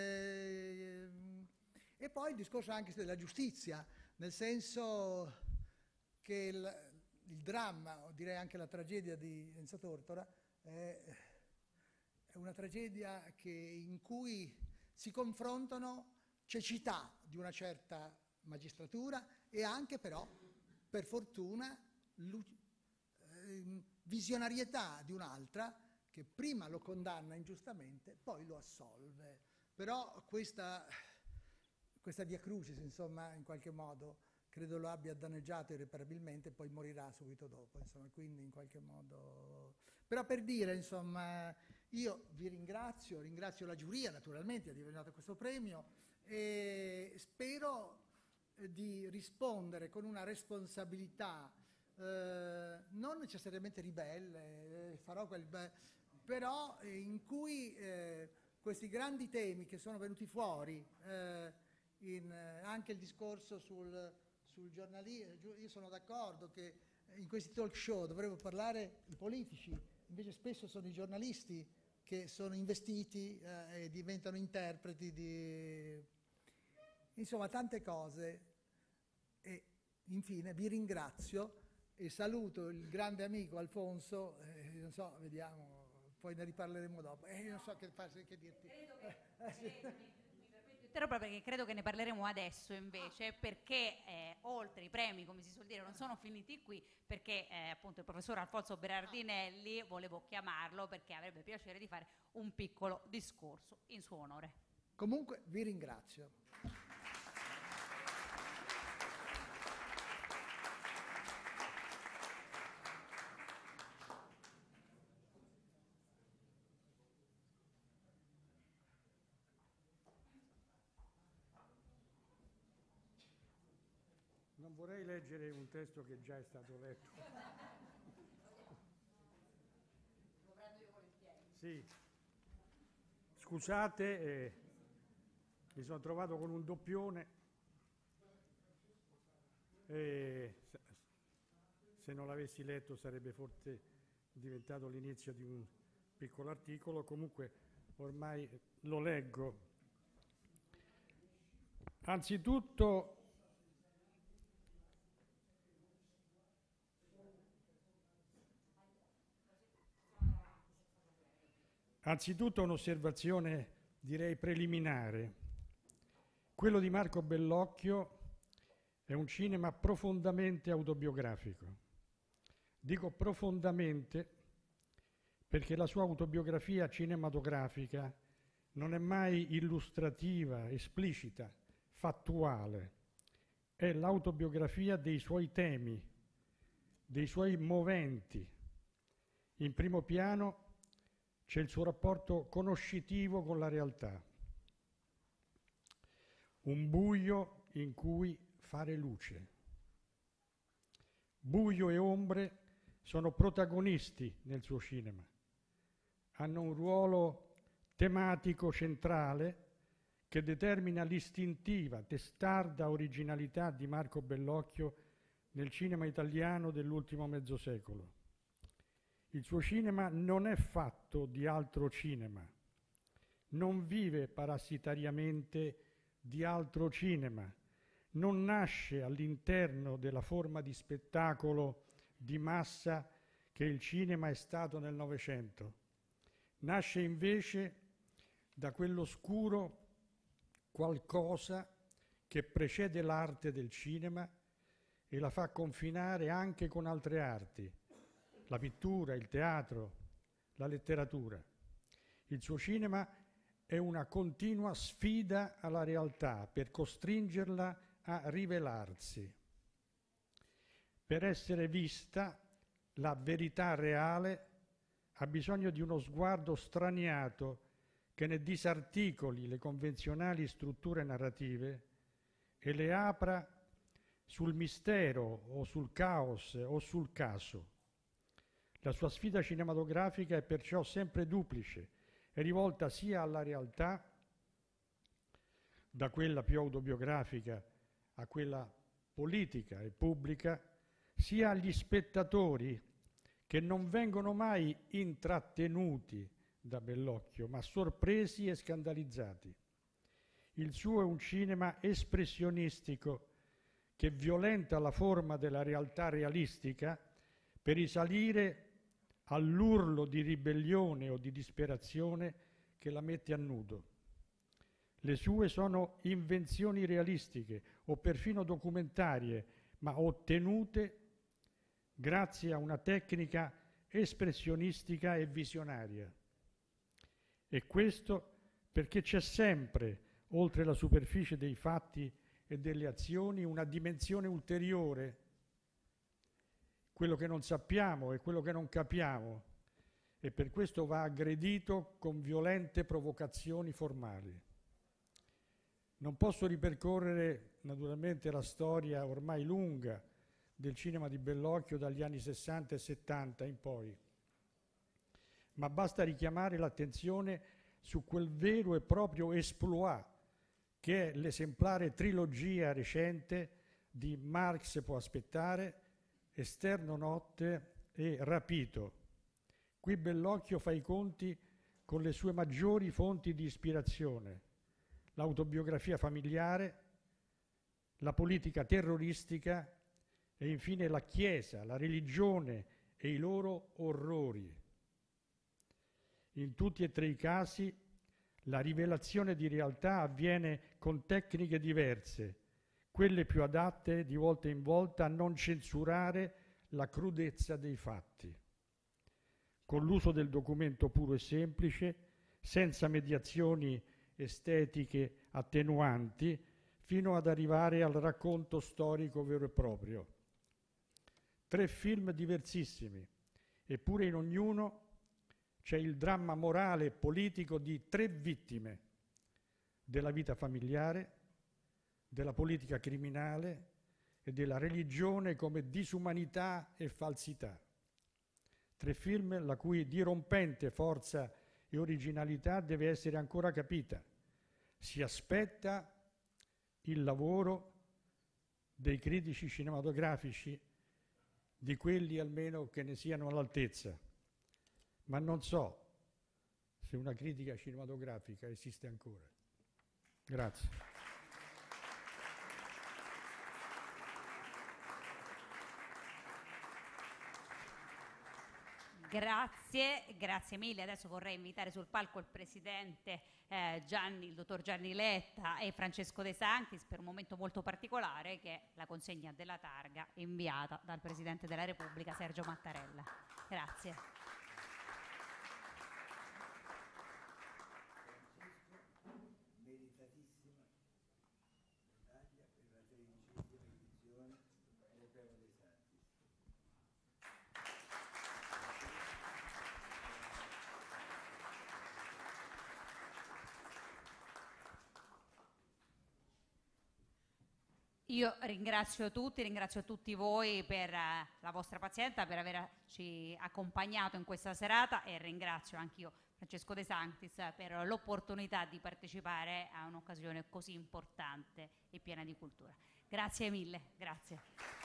eh, e poi il discorso anche della giustizia, nel senso che il, il dramma, o direi anche la tragedia di Enzo Tortora, è, è una tragedia che, in cui si confrontano cecità di una certa magistratura e anche però, per fortuna, lu- ehm, visionarietà di un'altra che prima lo condanna ingiustamente, poi lo assolve. Però questa... Questa via crucis, insomma, in qualche modo credo lo abbia danneggiato irreparabilmente e poi morirà subito dopo, insomma, quindi in qualche modo... Però per dire, insomma, io vi ringrazio, ringrazio la giuria naturalmente di aver dato questo premio e spero eh, di rispondere con una responsabilità eh, non necessariamente ribelle, eh, farò quel be- però eh, in cui eh, questi grandi temi che sono venuti fuori, eh, in, eh, anche il discorso sul, sul giornalismo, io sono d'accordo che in questi talk show dovrebbero parlare i politici, invece spesso sono i giornalisti che sono investiti eh, e diventano interpreti di... Insomma, tante cose. E infine vi ringrazio e saluto il grande amico Alfonso, eh, non so, vediamo, poi ne riparleremo dopo. Eh, non so che, fare, che dirti. Eh, sì. Proprio perché credo che ne parleremo adesso invece, perché eh, oltre i premi, come si suol dire, non sono finiti qui, perché eh, appunto il professor Alfonso Berardinelli, volevo chiamarlo perché avrebbe piacere di fare un piccolo discorso in suo onore. Comunque vi ringrazio. Non vorrei leggere un testo che già è stato letto. Lo prendo io volentieri. Sì. Scusate, eh, mi sono trovato con un doppione. E se, se non l'avessi letto sarebbe forse diventato l'inizio di un piccolo articolo. Comunque ormai lo leggo. Anzitutto Anzitutto un'osservazione, direi, preliminare. Quello di Marco Bellocchio è un cinema profondamente autobiografico. Dico profondamente perché la sua autobiografia cinematografica non è mai illustrativa, esplicita, fattuale. È l'autobiografia dei suoi temi, dei suoi moventi. In primo piano c'è il suo rapporto conoscitivo con la realtà, un buio in cui fare luce, Buio e ombre sono protagonisti nel suo cinema. Hanno un ruolo tematico centrale che determina l'istintiva, testarda originalità di Marco Bellocchio nel cinema italiano dell'ultimo mezzo secolo. Il suo cinema non è fatto di altro cinema, non vive parassitariamente di altro cinema, non nasce all'interno della forma di spettacolo di massa che il cinema è stato nel Novecento. Nasce invece da quell'oscuro qualcosa che precede l'arte del cinema e la fa confinare anche con altre arti, la pittura, il teatro, la letteratura. Il suo cinema è una continua sfida alla realtà per costringerla a rivelarsi. Per essere vista, la verità reale ha bisogno di uno sguardo straniato che ne disarticoli le convenzionali strutture narrative e le apra sul mistero o sul caos o sul caso. La sua sfida cinematografica è perciò sempre duplice, è rivolta sia alla realtà, da quella più autobiografica a quella politica e pubblica, sia agli spettatori che non vengono mai intrattenuti da Bellocchio, ma sorpresi e scandalizzati. Il suo è un cinema espressionistico che violenta la forma della realtà realistica per risalire all'urlo di ribellione o di disperazione che la mette a nudo. Le sue sono invenzioni realistiche o perfino documentarie, ma ottenute grazie a una tecnica espressionistica e visionaria. E questo perché c'è sempre, oltre la superficie dei fatti e delle azioni, una dimensione ulteriore, quello che non sappiamo e quello che non capiamo, e per questo va aggredito con violente provocazioni formali. Non posso ripercorrere naturalmente la storia ormai lunga del cinema di Bellocchio dagli anni sessanta e settanta in poi, ma basta richiamare l'attenzione su quel vero e proprio exploit che è l'esemplare trilogia recente di Marx può aspettare, Esterno notte e Rapito. Qui Bellocchio fa i conti con le sue maggiori fonti di ispirazione: l'autobiografia familiare, la politica terroristica e infine la Chiesa, la religione e i loro orrori. In tutti e tre i casi la rivelazione di realtà avviene con tecniche diverse, quelle più adatte di volta in volta a non censurare la crudezza dei fatti, con l'uso del documento puro e semplice, senza mediazioni estetiche attenuanti, fino ad arrivare al racconto storico vero e proprio. Tre film diversissimi, eppure in ognuno c'è il dramma morale e politico di tre vittime della vita familiare, della politica criminale e della religione come disumanità e falsità. Tre film la cui dirompente forza e originalità deve essere ancora capita. Si aspetta il lavoro dei critici cinematografici, di quelli almeno che ne siano all'altezza, ma non so se una critica cinematografica esiste ancora. Grazie. Grazie, grazie mille. Adesso vorrei invitare sul palco il presidente eh, Gianni, il dottor Gianni Letta e Francesco De Sanctis per un momento molto particolare, che è la consegna della targa inviata dal Presidente della Repubblica Sergio Mattarella. Grazie. Io ringrazio tutti, ringrazio tutti voi per uh, la vostra pazienza, per averci accompagnato in questa serata, e ringrazio anch'io Francesco De Sanctis per l'opportunità di partecipare a un'occasione così importante e piena di cultura. Grazie mille, grazie.